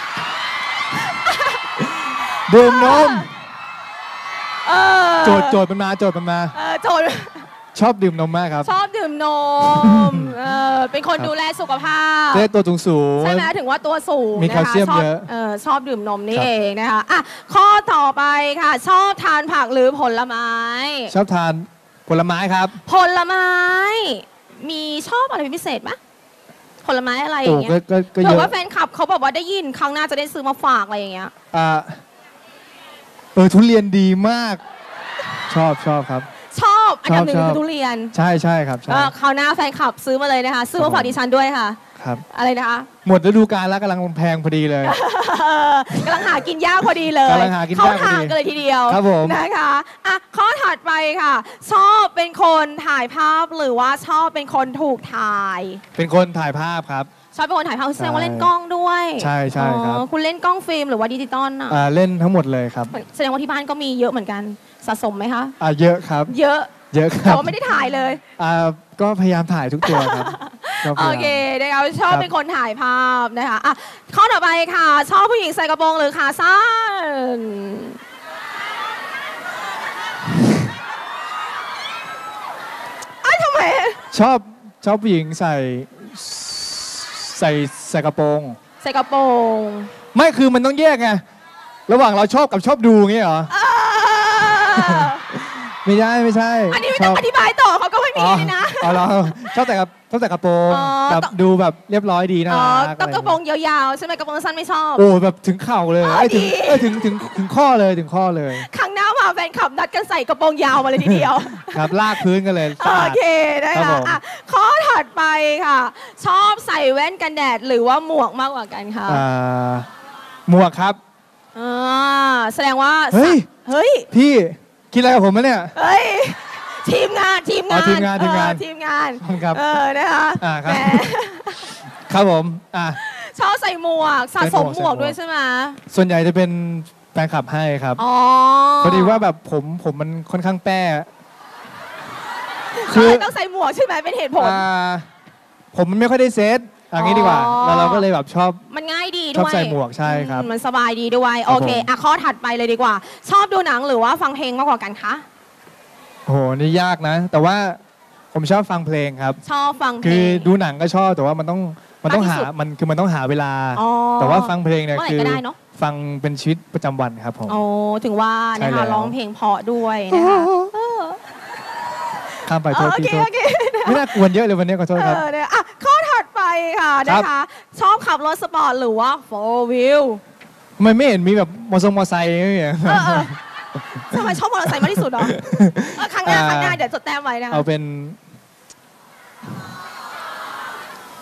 ดื่มนมเออโจทย์โจทย์มันมาโจทย์มันมาเออโจทย์ชอบดื่มนมมากครับชอบดื่มนมเออเป็นคนครับดูแลสุขภาพจะได้ตัวสูงสูงใช่ไหมถึงว่าตัวสูงมีนะคะแคลเซียมชอบเยอะเออชอบดื่มนมนี่ครับเองนะคะอ่ะข้อต่อไปค่ะ ชอบทานผักหรือผลไม้ชอบทานผลไม้ครับผลไม้ มีชอบอะไรเป็นพิเศษไหมผลไม้อะไรอโอ้ย่างเงี้ก็ยก็ก็เผื่เยออะว่าแฟนคลับเขาบอกว่าได้ยินครั้งหน้าจะได้ซื้อมาฝากอะไรอย่างเงี้ยอ่าเออทุเรียนดีมาก ชอบชอบครับชอบอันดับหนึ่งชอบคือทุเรียนใช่ใช่ครับใช่เออคราวหน้าแฟนคลับซื้อมาเลยนะคะ ซื้อมาฝากดิฉันด้วยค่ะครับอะไรนะคะหมดฤดูกาลแล้วกำลังแพงพอดีเลยเออกำลังหากินยากพอดีเลยกำลังหากินยากพอดีเข้าทางกันเลยทีเดียวครับผมนะคะอ่ะข้อถัดไปค่ะ ชอบเป็นคนถ่ายภาพหรือว่าชอบเป็นคนถูกถ่ายเป็นคนถ่ายภาพครับชอบเป็นคนถ่ายภาพแสดงว่าใช่เล่นกล้องด้วยใช่ใช่ครับอ๋อคุณเล่นกล้องฟิล์มหรือว่าดิจิตอลอ่ะอ่าเล่นทั้งหมดเลยครับแสดงว่าที่บ้านก็มีเยอะเหมือนกันสะสมไหมคะอ่าเยอะครับเยอะเยอะคแต่รับว่าไม่ได้ถ่ายเลยอ่าก็พยายามถ่ายทุกตัวครับก็พยายามโอเคนะคะชอบครับเป็นคนถ่ายภาพนะคะอ่ะข้อต่อไปค่ะ ชอบผู้หญิงใส่กระโปรงหรือขาสั้นอ้าวทำไมชอบชอบผู้หญิงใส่ใส่ใส่กระโปรงใส่กระโปรงไม่คือมันต้องแยกไงระหว่างเราชอบกับชอบดูอย่างเงี้ยเหรอเออไม่ใช่ไม่ใช่อันนี้ไม่ชต้ออบงอธิบายต่อเขาก็ไม่มีอ๋อเลยนะอ๋อเหรอชอบแต่กับชอบแต่กระโปรงอ๋อแบบต้องดูแบบเรียบร้อยดีนะอ๋อรัต้องไรกระโปรงยาวๆใช่ไหมกระโปรงสั้นไม่ชอบโอ้แบบถึงเข่าเลยอ๋อไอ้ยถึงดีเอ้ยถึงถึงถึงข้อเลยถึงข้อเลยครั้งหน้ามาแฟนคลับนัดกันใส่กระโปรงยาวมาเลยทีเดียวครับลากพื้นกันเลยสะโออาดเคได้ครัค่ะบผมอ่ะข้อถัดไปค่ะ ชอบใส่แว่นกันแดดหรือว่าหมวกมากกว่ากันคะอ่าหมวกครับอ่าแสดงว่าเฮ้ยเฮ้ยพี่คิดอะไรกับผมมะเนี่ยเฮ้ย ทีมงานทีมงานอ๋อทีมงานทีมงานเออทีมงานครับเออนะคะอ่าครับแหมครับผมอ่ะชอบใส่หมวกสะสมหมวกใส่หมวกด้วยใช่ไหมส่วนใหญ่จะเป็นแฟนคลับให้ครับอ๋อพอดีว่าแบบผมผมมันค่อนข้างแป้ก็เลยต้องใส่หมวกใช่ไหมเป็นเหตุผลอ่าผมมันไม่ค่อยได้เซตอย่างนี้ดีกว่าอ๋อแล้วเราก็เลยแบบชอบมันง่ายดีชอบด้วยใส่หมวกใช่ครับอืมมันสบายดีด้วยครับโอเคผมอ่ะข้อถัดไปเลยดีกว่า ชอบดูหนังหรือว่าฟังเพลงมากกว่ากันคะโอ้โหนี่ยากนะ แต่ว่าผมชอบฟังเพลงครับชอบฟังเพลคือง ดูหนังก็ชอบแต่ว่ามันต้องมันต้องมากที่หาสุดมันคือมันต้องหาเวลาอ๋อแต่ว่าฟังเพลงเนี่ยเมื่อไหร่คือก็ได้เนอะฟังเป็นชีวิตประจำวันครับผมโอ้ถึงว่าใช่นะแล้คะวร้องเพลงเพราะด้วยนะคะเออข้ามไปโทษโอทีเคโทษโอเคไม่น่ากวนเยอะเลยวันนี้ขอโทษเอครับอเนี่ยอ่ะข้อถัดไปค่ะครันะบคะ ชอบขับรถสปอร์ตหรือว่าโฟร์วิวทำไมไม่เห็นมีแบบมอเตอร์มอไซค์ไม่มีอะเออเออทำไมชอบมอเตอร์ไซค์มากที่สุดเหรอเออครั้งหน้าอ่าครั้งหน้าเดี๋ยวจดแต้มไว้นะคะเอาเป็น อ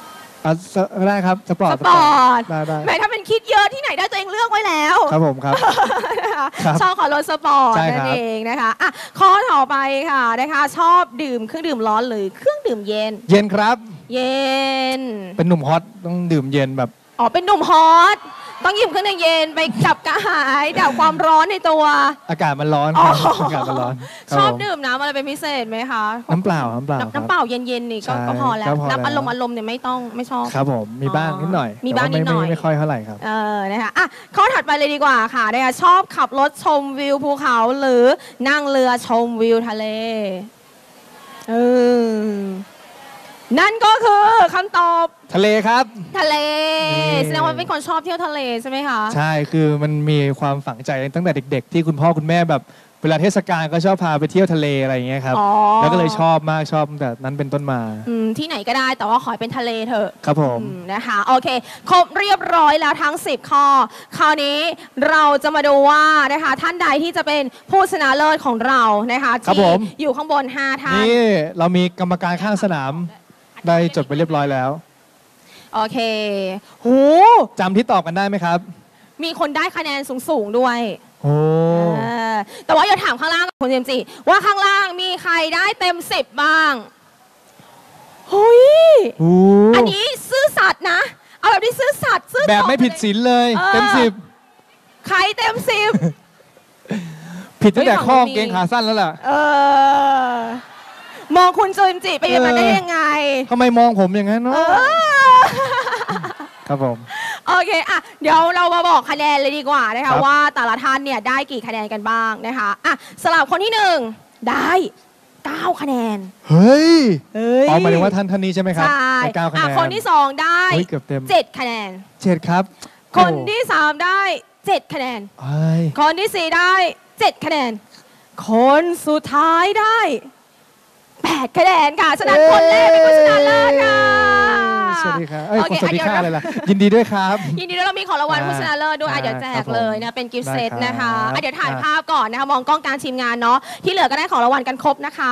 อ่ะสได้ครับสปอร์ตสปอร์ตได้ได้แหมถ้าเป็นคิดเยอะที่ไหนได้ตัวเองเลือกไว้แล้วครับผมครับนะคะครับชอบขอรถสปอร์ตใช่ครันั่บนเองนะคะอ่ะข้อต่อไปค่ะนะคะชอบดื่มเครื่องดื่มร้อนหรือเครื่องดื่มเย็นเย็นครับเย็นเป็นหนุ่มฮอตต้องดื่มเย็นแบบอ๋อเป็นหนุ่มฮอตต้องหยิบเครื่องดื่มเย็นไปดับกระหายดับความร้อนในตัวอากาศมันร้อนครับอ๋อออากาศมันร้อนคชรัอบผมดื่มน้ำอะไรเป็นพิเศษไหมคะน้ำเปล่าน้ำเปล่าน้ำครับน้ำเปล่าเย็นๆนี่ก็ใช่ก็พอแล้วก็พอน้ำอารมณ์แล้วอารมณ์เนี่ยไม่ต้องไม่ชอบครับผมมีบ้างนิดหน่อยมีบ้างแต่ว่นิดหน่อยไม่ไม่ไม่ค่อยเท่าไหร่ครับเออนะคะอ่ะข้อถัดไปเลยดีกว่าค่ะนะคะชอบขับรถชมวิวภูเขาหรือนั่งเรือชมวิวทะเลเออนั่นก็คือคำตอบทะเลครับทะเลนี่แสดงว่าเป็นคนชอบเที่ยวทะเลใช่ไหมคะใช่คือมันมีความฝังใจตั้งแต่เด็ก ๆ ที่คุณพ่อคุณแม่แบบเวลาเทศกาลก็ชอบพาไปเที่ยวทะเลอะไรอย่างเงี้ยครับอ๋อแล้วก็เลยชอบมากชอบตั้งแต่นั้นเป็นต้นมาอืมที่ไหนก็ได้แต่ว่าขอให้เป็นทะเลเถอะครับผมอืมนะคะโอเคครบเรียบร้อยแล้วทั้งสิบข้อ คราวนี้เราจะมาดูว่านะคะท่านใดที่จะเป็นผู้ชนะเลิศของเรานะคะครับที่ผมอยู่ข้างบนห้าท่านนี่เรามีกรรมการข้างสนามได้จดไปเรียบร้อยแล้วโอเคหูจำที่ตอบกันได้ไหมครับมีคนได้คะแนนสูงๆด้วยโอ้เออแต่ว่าอย่าถามข้างล่างกับคุณเจมส์จิว่าข้างล่างมีใครได้เต็มสิบบ้างหุยโหอันนี้ซื่อสัตย์นะ เอาแบบที่ซื่อสัตย์ซื่อตรงแบบไม่ผิดศีลเลยเออเต็มสิบใครเต็มสิบผิดตั้งแต่ไม่หวังข้อว่ามีเกงขาสั้นแล้วล่ะเออ มองคุณเจมส์จิไปเป็นมาได้ยังไงทำไมมองผมอย่างนั้นเอเนาะอครับผมโอเคอ่ะเดี๋ยวเรามาบอกคะแนนเลยดีกว่านะครัคะบว่าแต่ละท่านเนี่ยได้กี่คะแนนกันบ้างนะคะอ่ะสำหรับคนที่หนึ่งได้เก้าคะแนนเฮ้ยเฮ้ยอ๋อหมายถึงว่าท่านท่านนี้ใช่ไหมครับใช่ได้เก้าคะแนอ่ะนคนที่สองได้เฮ้ยเกือบเต็มเจ็ดคะแนนเจ็ดครับคนที่สามได้เจ็ดคะแนนโอ้เฮ้ยคนที่สี่ได้เจ็ดคะแนน คนสุดท้ายได้แปดคะแนนค่ะฉะนั้นคนแรกเป็นผู้ชนะเลิศค่ะสวัสดีครับเอ้ยโอเคสวัสดีค่ะอ่ะอะไรเดี๋ยวล่ะยินดีด้วยครับยินดีด้วยเรามีของรางวัลอ่าผู้ชนะเลิศด้วยอ่ะอ่าเดี๋ยวแจครักบผมเลยนะเป็นกิฟต์ได้เซตนะคะครับอ่ะเดี๋ยวถ่ายอ่าภาพก่อนนะคะมองกล้องกลารทีมงานเนาะที่เหลือก็ได้ของรางวัลกันครบนะคะ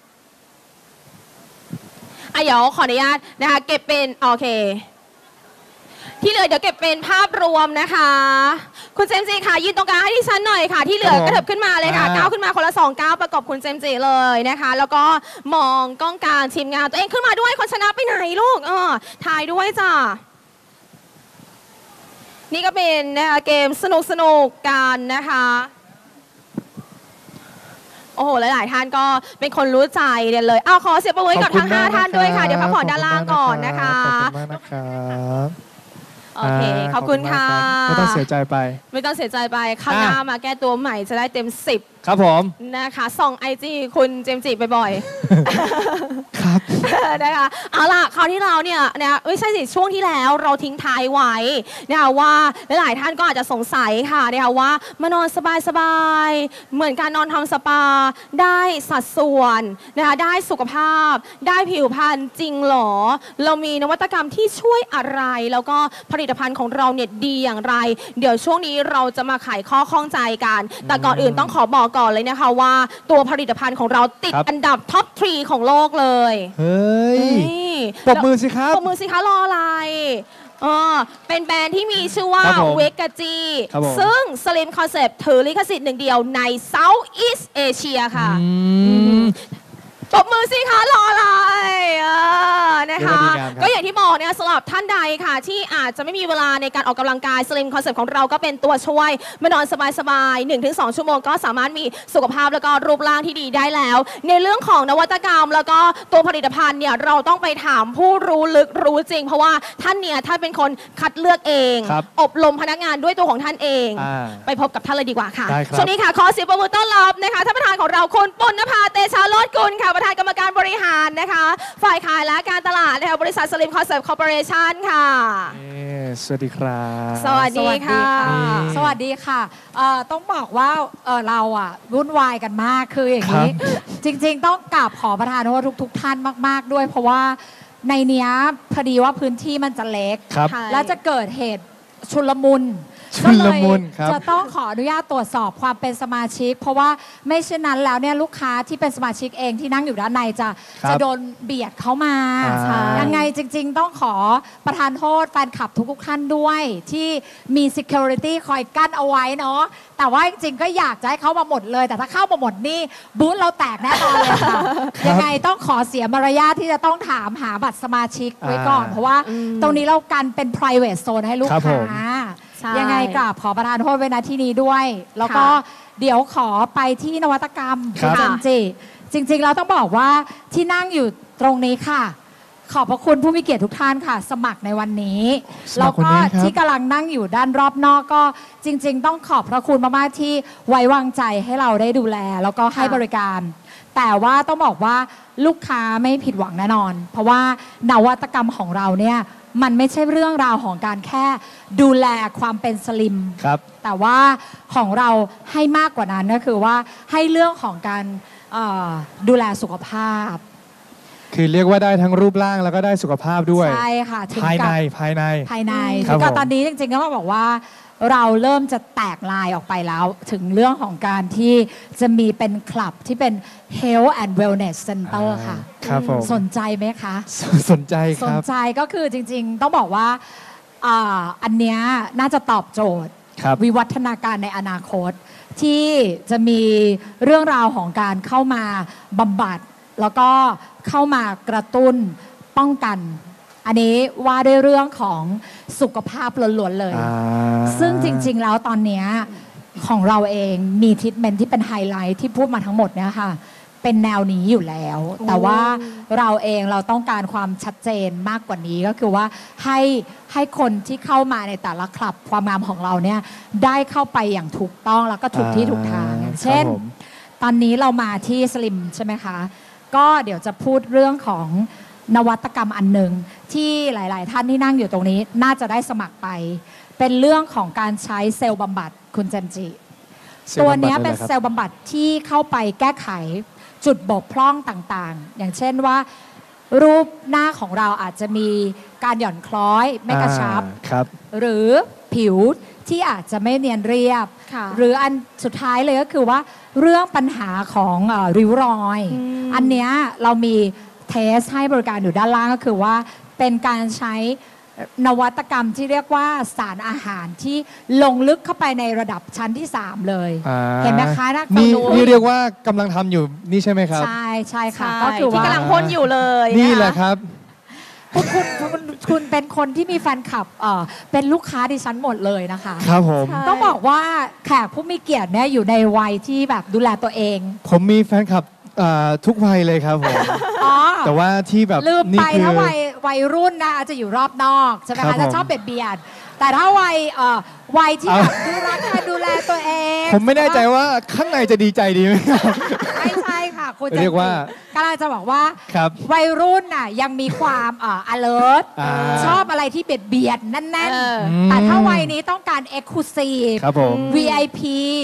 อ่ะเดี๋ยวขออนุญาตนะคะเก็บเป็นโอเค ที่เหลือเดี๋ยวเก็บเป็นภาพรวมนะคะ คุณเจมส์จีค่ะยืนตรงกลางให้ดิฉันหน่อยค่ะ ที่เหลือครับผมกระเถิบขึ้นมาเลยค่ะอ่าก้าวขึ้นมาคนละสองก้าวประกบคุณเจมส์จีเลยนะคะ แล้วก็มองกล้องกลางทีมงานตัวเองขึ้นมาด้วยคนชนะไปไหนลูกเออถ่ายด้วยจ้ะนี่ก็เป็นนะคะเกมสนุกสนุกๆกันนะคะ โอ้โหหลาย ๆ ท่านก็เป็นคนรู้ใจเดียนเลยอ้าวขอเสียงปรบมือให้กับทั้งห้าท่านด้วยค่ะเดี๋ยวพักผ่อนด้านล่างก่อนนะคะขอบคุณมากนะครับโอเคขอบคุณค่ะไม่ต้องเสียใจไปไม่ต้องเสียใจไปคราวหน้ามาแก้ตัวใหม่จะได้เต็มสิบครับผมนะคะส่องไอจีคุณเจมส์จิบ่อยครับๆ นะคะเอาล่ะคราวที่เราเนี่ยนะไม่ใช่สิช่วงที่แล้วเราทิ้งท้ายไว้นะคะว่าหลายๆท่านก็อาจจะสงสัยค่ะนะคะว่ามานอนสบายๆเหมือนการนอนทำสปาได้สัดส่วนนะคะได้สุขภาพ ได้ผิวพรรณจริงเหรอ เรามีนวัตกรรมที่ช่วยอะไรแล้วก็ผลิตภัณฑ์ของเราเนี่ยดีอย่างไร เดี๋ยวช่วงนี้เราจะมาไขข้อข้องใจกัน แต่ก่อนอื่นต้องขอบอกก่อนเลยนะคะว่าตัวผลิตภัณฑ์ของเราติดครับอันดับท็อปทรีของโลกเลยเฮ้ยนี่ปรบมือสิครับปรบมือสิคะรออะไรเออเป็นแบรนด์ที่มีชื่อว่าครับผมเวกาจีครับผมซึ่ง Slim Concept ถือลิขสิทธิ์หนึ่งเดียวใน Southeast Asia ค่ะอืมปรบมือสิคะรออะไรเออนะคะเรียกว่าดีงามครับก็อย่างที่บอกเนี่ยสำหรับท่านใดค่ะ ที่อาจจะไม่มีเวลาในการออกกำลังกาย Slim Concept ของเราก็เป็นตัวช่วยมานอนสบายๆ หนึ่งถึงสอง ชั่วโมงก็สามารถมีสุขภาพแล้วก็รูปร่างที่ดีได้แล้ว ในเรื่องของนวัตกรรม แล้วก็ตัวผลิตภัณฑ์เนี่ยเราต้องไปถามผู้รู้ลึกรู้จริง เพราะว่าท่านเนี่ยท่านเป็นคนคัดเลือกเองครับอบรมพนักงานด้วยตัวของท่านเองอ่าไปพบกับท่านเลยดีกว่าค่ะได้ครับช่วงนี้ค่ะขอเสียงปรบมือต้อนรับนะคะท่านประธานของเราคุณปุณณภาเตชาโลดกุลค่ะประธานกรรมการบริหารนะคะ ฝ่ายขายและการตลาดนะคะบริษัท Slim Concept Corporation ค่ะเอ่อสวัสดีครับสวัสดีค่ะนี่สวัสดีค่ะเอ่อต้องบอกว่าเอ่อเราอ่ะวุ่นวายกันมากคืออย่างนี้ จริงๆ ต้องกราบขอประทานโทษทุก ๆ ท่านมาก ๆ ด้วย เพราะว่าในเนี้ยพอดีว่าพื้นที่มันจะเล็กครับค่ะแล้วจะเกิดเหตุชุลมุนชุก็ลเลยมุนครับจะต้องขออนุญาตตรวจสอบความเป็นสมาชิก เพราะว่าไม่เช่นนั้นแล้วเนี่ยลูกค้าที่เป็นสมาชิกเองที่นั่งอยู่ด้านในจะครับจะโดนเบียดเข้ามาอ่าใช่ยังไงจริง ๆ ต้องขอประทานโทษแฟนคลับทุกๆท่านด้วย ที่มี security คอยกั้นเอาไว้เนาะแต่ว่าจริงๆก็อยากจะให้เข้ามาหมดเลย แต่ถ้าเข้ามาหมดนี่บูธเราแตกแน่นอนเลยค่ะ ยังไงต้องขอเสียมารยาทที่จะต้องถามหาบัตรสมาชิกไว้ก่อนอ่าเพราะว่าอืมตรงนี้เรากันเป็น private zone ให้ลูกครับผมค้าใช่ยังไงกราบขอประทานโทษไว้ณที่นี้ด้วย แล้วก็ค่ะเดี๋ยวขอไปที่นวัตกรรมครัคุบณจันจิจริงๆเราต้องบอกว่าที่นั่งอยู่ตรงนี้ค่ะ ขอบพระคุณผู้มีเกียรติทุกท่านค่ะ สมัครในวันนี้สมัแล้วครวันก็นี้ครับที่กำลังนั่งอยู่ด้านรอบนอกก็จริง ๆ ต้องขอบพระคุณมากๆที่ไว้วางใจให้เราได้ดูแล แล้วก็ให้ค่ะบริการ แต่ว่าต้องบอกว่าลูกค้าไม่ผิดหวังแน่นอน เพราะว่านวัตกรรมของเราเนี่ยมันไม่ใช่เรื่องราวของการแค่ดูแลความเป็นสลิมครับแต่ว่าของเราให้มากกว่านั้นก็คือว่าให้เรื่องของการเอ่อดูแลสุขภาพคือเรียกว่าได้ทั้งรูปร่างแล้วก็ได้สุขภาพด้วยใช่ค่ะถึงภายกัในบภายในภายในครับถึงกับผมตอนนี้จริงๆก็ต้องบอกว่าเราเริ่มจะแตกลายออกไปแล้ว ถึงเรื่องของการที่จะมีเป็นคลับที่เป็น Health and Wellness Center ค่ะครับผมสนใจไหมคะสสนใจคสนรับใจก็คือจริงๆ ต้องบอกว่าอ่าอันเนี้ยน่าจะตอบโจทย์ครับวิวัฒนาการในอนาคต ที่จะมีเรื่องราวของการเข้ามาบำบัด แล้วก็เข้ามากระตุ้นป้องกัน อันนี้ว่าด้วยเรื่องของสุขภาพล้วนๆเลยอ่าซึ่งจริงๆ แล้วตอนเนี้ยของเราเองมีทรีทเมนต์ที่เป็นไฮไลท์ที่พูดมาทั้งหมดเนี่ยค่ะเป็นแนวนี้อยู่แล้ว แต่ว่าเราเองเราต้องการความชัดเจนมากกว่านี้ก็คือว่าให้ให้คนที่เข้ามาในแต่ละคลับความงามของเราเนี่ยได้เข้าไปอย่างถูกต้องแล้วก็ถูกที่ถูกทางอย่างเช่นครับผมตอนนี้เรามาที่สลิมใช่ไหมคะ ก็เดี๋ยวจะพูดเรื่องของนวัตกรรมอันหนึ่งที่หลาย ๆ ท่านที่นั่งอยู่ตรงนี้น่าจะได้สมัครไป เป็นเรื่องของการใช้เซลล์บำบัดคุณจันจิเซลล์ตัวบำบัดเนี้ยลยเป็นหรอครับเซลล์บำบัดที่เข้าไปแก้ไขจุดบกพร่องต่าง ๆ อย่างเช่นว่า รูปหน้าของเราอาจจะมีการหย่อนคล้อยไม่กระชับอ่าครับหรือผิวที่อาจจะไม่เนียนเรียบค่ะหรืออันสุดท้ายเลยก็คือว่าเรื่องปัญหาของเอ่อริ้วรอยอืมอันเนี้ยเรามีเทสให้บริการอยู่ด้านล่างก็คือว่าเป็นการใช้นวัตกรรมที่เรียกว่าสารอาหารที่ลงลึกเข้าไปในระดับชั้นที่ สาม เลยอ่าเห็นไหมคะนะนี่ตรงนี่เรียกว่ากำลังทำอยู่นี่ใช่ไหมครับใช่ใช่ค่ะใช่ก็คือที่ว่ากำลังพ่นอยู่เลยนี่คแหละครับคุณคุณคุณคุณเป็นคนที่มีแฟนคลับเอ่อเป็นลูกค้าดิฉันหมดเลยนะคะครับผมใช่ต้องบอกว่าแขกผู้มีเกียรติเนี่ยอยู่ในวัยที่แบบดูแลตัวเองผมมีแฟนคลับอ่าทุกวัยเลยครับผมอ๋อแต่ว่าที่แบบลืมนี่ไปคือถ้าวัยวัยรุ่นนะจะอยู่รอบนอกใช่ไหมครัคะบจะผมชอบเบียดเบียดแต่ถ้าวัยเอ่อวัยที่เอาแบบดูรักการดูแลตัวเองผมไม่แน่ใจว่าข้างในจะดีใจดีไหมครับไม่ใช่ค่ะคุณเรียกว่ากำลังจะบอกว่าครับวัยรุ่นน่ะยังมีความเอ่อ alert อ่าชอบอะไรที่เบียดเบียดแน่นเออๆ แต่ถ้าวัยนี้ต้องการ exclusive ครับผมวี ไอ พี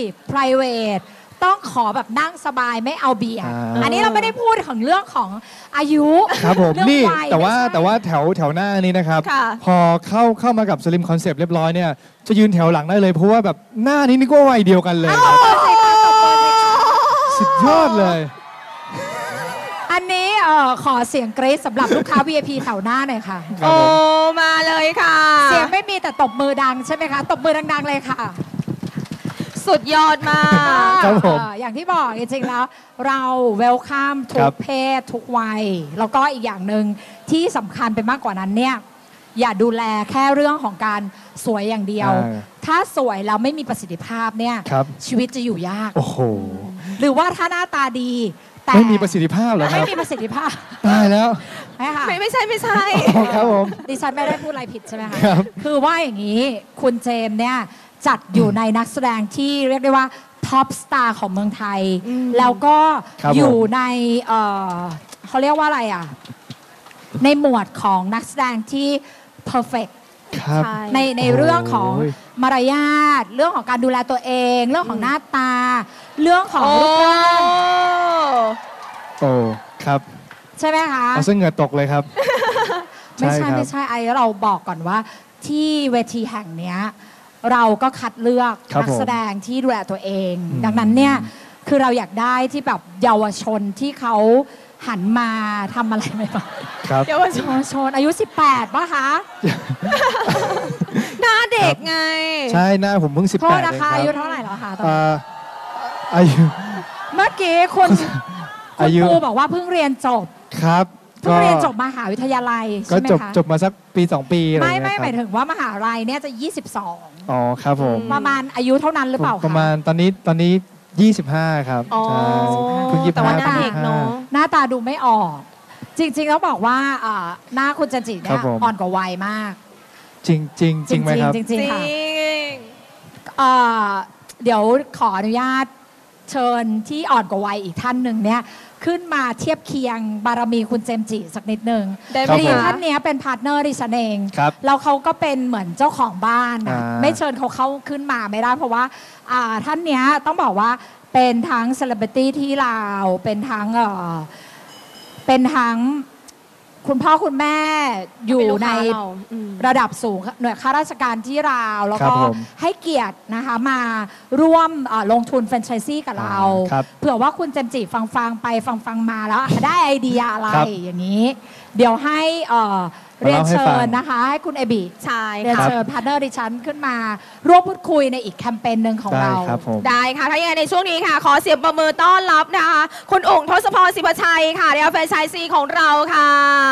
private ต้องขอแบบนั่งสบายไม่เอาเบียดอ่าอันนี้เราไม่ได้พูดถึงเรื่องของอายุครับผมเรื่องนี่วัยแต่ว่าไม่ใช่แต่ว่าแถวแถวหน้านี้นะครับค่ะพอเข้าเข้ามากับสลิมคอนเซปต์เรียบร้อยเนี่ยจะยืนแถวหลังได้เลย เพราะว่าแบบหน้านี้นี่ก็วัยเดียวกันเลยครับสุดยอดเลยอันนี้เอ่อขอเสียงกรี๊ดสำหรับลูกค้า วี ไอ พี แถวหน้าหน่อยค่ะครับโอ้ผมมาเลยค่ะเสียงไม่มีแต่ตบมือดังใช่ไหมคะ ตบมือดังๆเลยค่ะสุดยอดมากครับผมเอ่ออย่างที่บอกจริงๆแล้ว เราเวลคัมทุครักบเพศทุกวัย แล้วก็อีกอย่างหนึ่งที่สำคัญไปมากกว่านั้นเนี่ยอย่าดูแลแค่เรื่องของการสวยอย่างเดียวอ่าถ้าสวยแล้วไม่มีประสิทธิภาพเนี่ยครับชีวิตจะอยู่ยากโอ้โหหรือว่าถ้าหน้าตาดีแต่ไม่มีประสิทธิภาพเหรอคไม่รับมีประสิทธิภาพตายแล้วไหมคะไม่ไม่ใช่ไม่ใช่อ๋อครับผมดิฉันไม่ได้พูดอะไรผิดใช่ไหมคะครับคือว่าอย่างนี้คุณเจมส์เนี่ยจัดอยู่ในนักแสดงที่เรียกได้ว่าท็อปสตาร์ของเมืองไทยอืมแล้วก็ครับอยู่ในเอ่อเขาเรียกว่าอะไรอ่ะ ในหมวดของนักแสดงที่ perfect ครับใช่ในในเรื่องของโอ้ยมารยาทเรื่องของการดูแลตัวเอง เรื่องของหน้าตา เรื่องของโอ้รูปร่างโอ้ครับใช่ไหมคะเอาเส้นเหงื่อตกเลยครับไม่ใช่ครับไม่ใช่ไอ้เราบอกก่อนว่าที่เวทีแห่งเนี้ยเราก็คัดเลือกครับนักแสดงที่ดูแลตัวเองอืมดังนั้นเนี่ยคือเราอยากได้ที่แบบเยาวชนที่เขาหันมาทำอะไรไม่บ้างครับเดี๋ยวว่าเยาวชนอายุ สิบแปด ป่ะคะหน้าเด็กไงใช่หน้าผมเพิ่งสิบโทแปษดนะเองคะครัอายุบเท่าไหร่แล้วคะตอนอ่นี้าอายุเมื่อกี้คุณคุอาณยุครูบอกว่าเพิ่งเรียนจบครับเพิ่งเรียนจบมหาวิทยาลัยก็ใช่ไหมจบคะจบมาสักปีสองปีอะไรไม่เงี้ไม่ยหมายครับถึงว่ามหาลัยเนี่ยจะ ยี่สิบสองอ๋อครับผมประมาณอายุเท่านั้นหรือเปล่าปคะระมาณตอนนี้ตอนนี้ยี่สิบห้าครับอ๋อใช่เพิ่งยี่สิบแต่ว่าห้าหน้าเด็กเนอะหน้าตาดูไม่ออก จริงๆต้องบอกว่าอ่าหน้าคุณจันจิเนี่ครัยบผมอ่อนกว่าวัยมากจริงจริงจริงไหมครับจริงจๆริค่ะงเอ่อเดี๋ยวขออนุญาตเชิญที่อ่อนกว่าวัยอีกท่านหนึ่งเนี่ยขึ้นมาเทียบเคียงบารมีคุณเจมส์จิสักนิดหนึ่งได้ไหพมอดีคะท่านเนี้ยเป็นพาร์ทเนอร์ดิฉันเองครับแล้วเขาก็เป็นเหมือนเจ้าของบ้านนะอ่าไม่เชิญเขาเข้าขึ้นมาไม่ได้ เพราะว่าอ่าท่านเนี้ยต้องบอกว่าเป็นทั้งเซเลบริตี้ที่ลาวเป็นทั้งเอ่อเป็นทั้งคุณพ่อคุณแม่อยู่เป็นลูกในค้าเราอืมระดับสูงหน่วยข้าราชการที่ลาว แล้วครับก็ผมให้เกียรตินะคะมาร่วมเอ่อลงทุนแฟรนไชส์ซี่กับเราอ่าครับเผื่อว่าคุณเจมส์จิฟังฟังๆไปฟังฟังๆมาแล้วได้ไอเดียอะไรครับอย่างนี้ เดี๋ยวให้เอ่อมาเรียนเล่าให้เชิฟัญงนะคะ ให้คุณเอบิใช่เรียนค่ะเชิญพาร์ทเนอร์ดิฉันขึ้นมา ร่วมพูดคุยในอีกแคมเปญหนึ่งของได้เราครับผมได้ค่ะ ถ้าอย่างนั้นในช่วงนี้ค่ะ ขอเสียงประมือต้อนรับนะคะ คุณอุ๋งทศพรศิพชัยค่ะเดียแฟรนไชส์ซีของเราค่ะ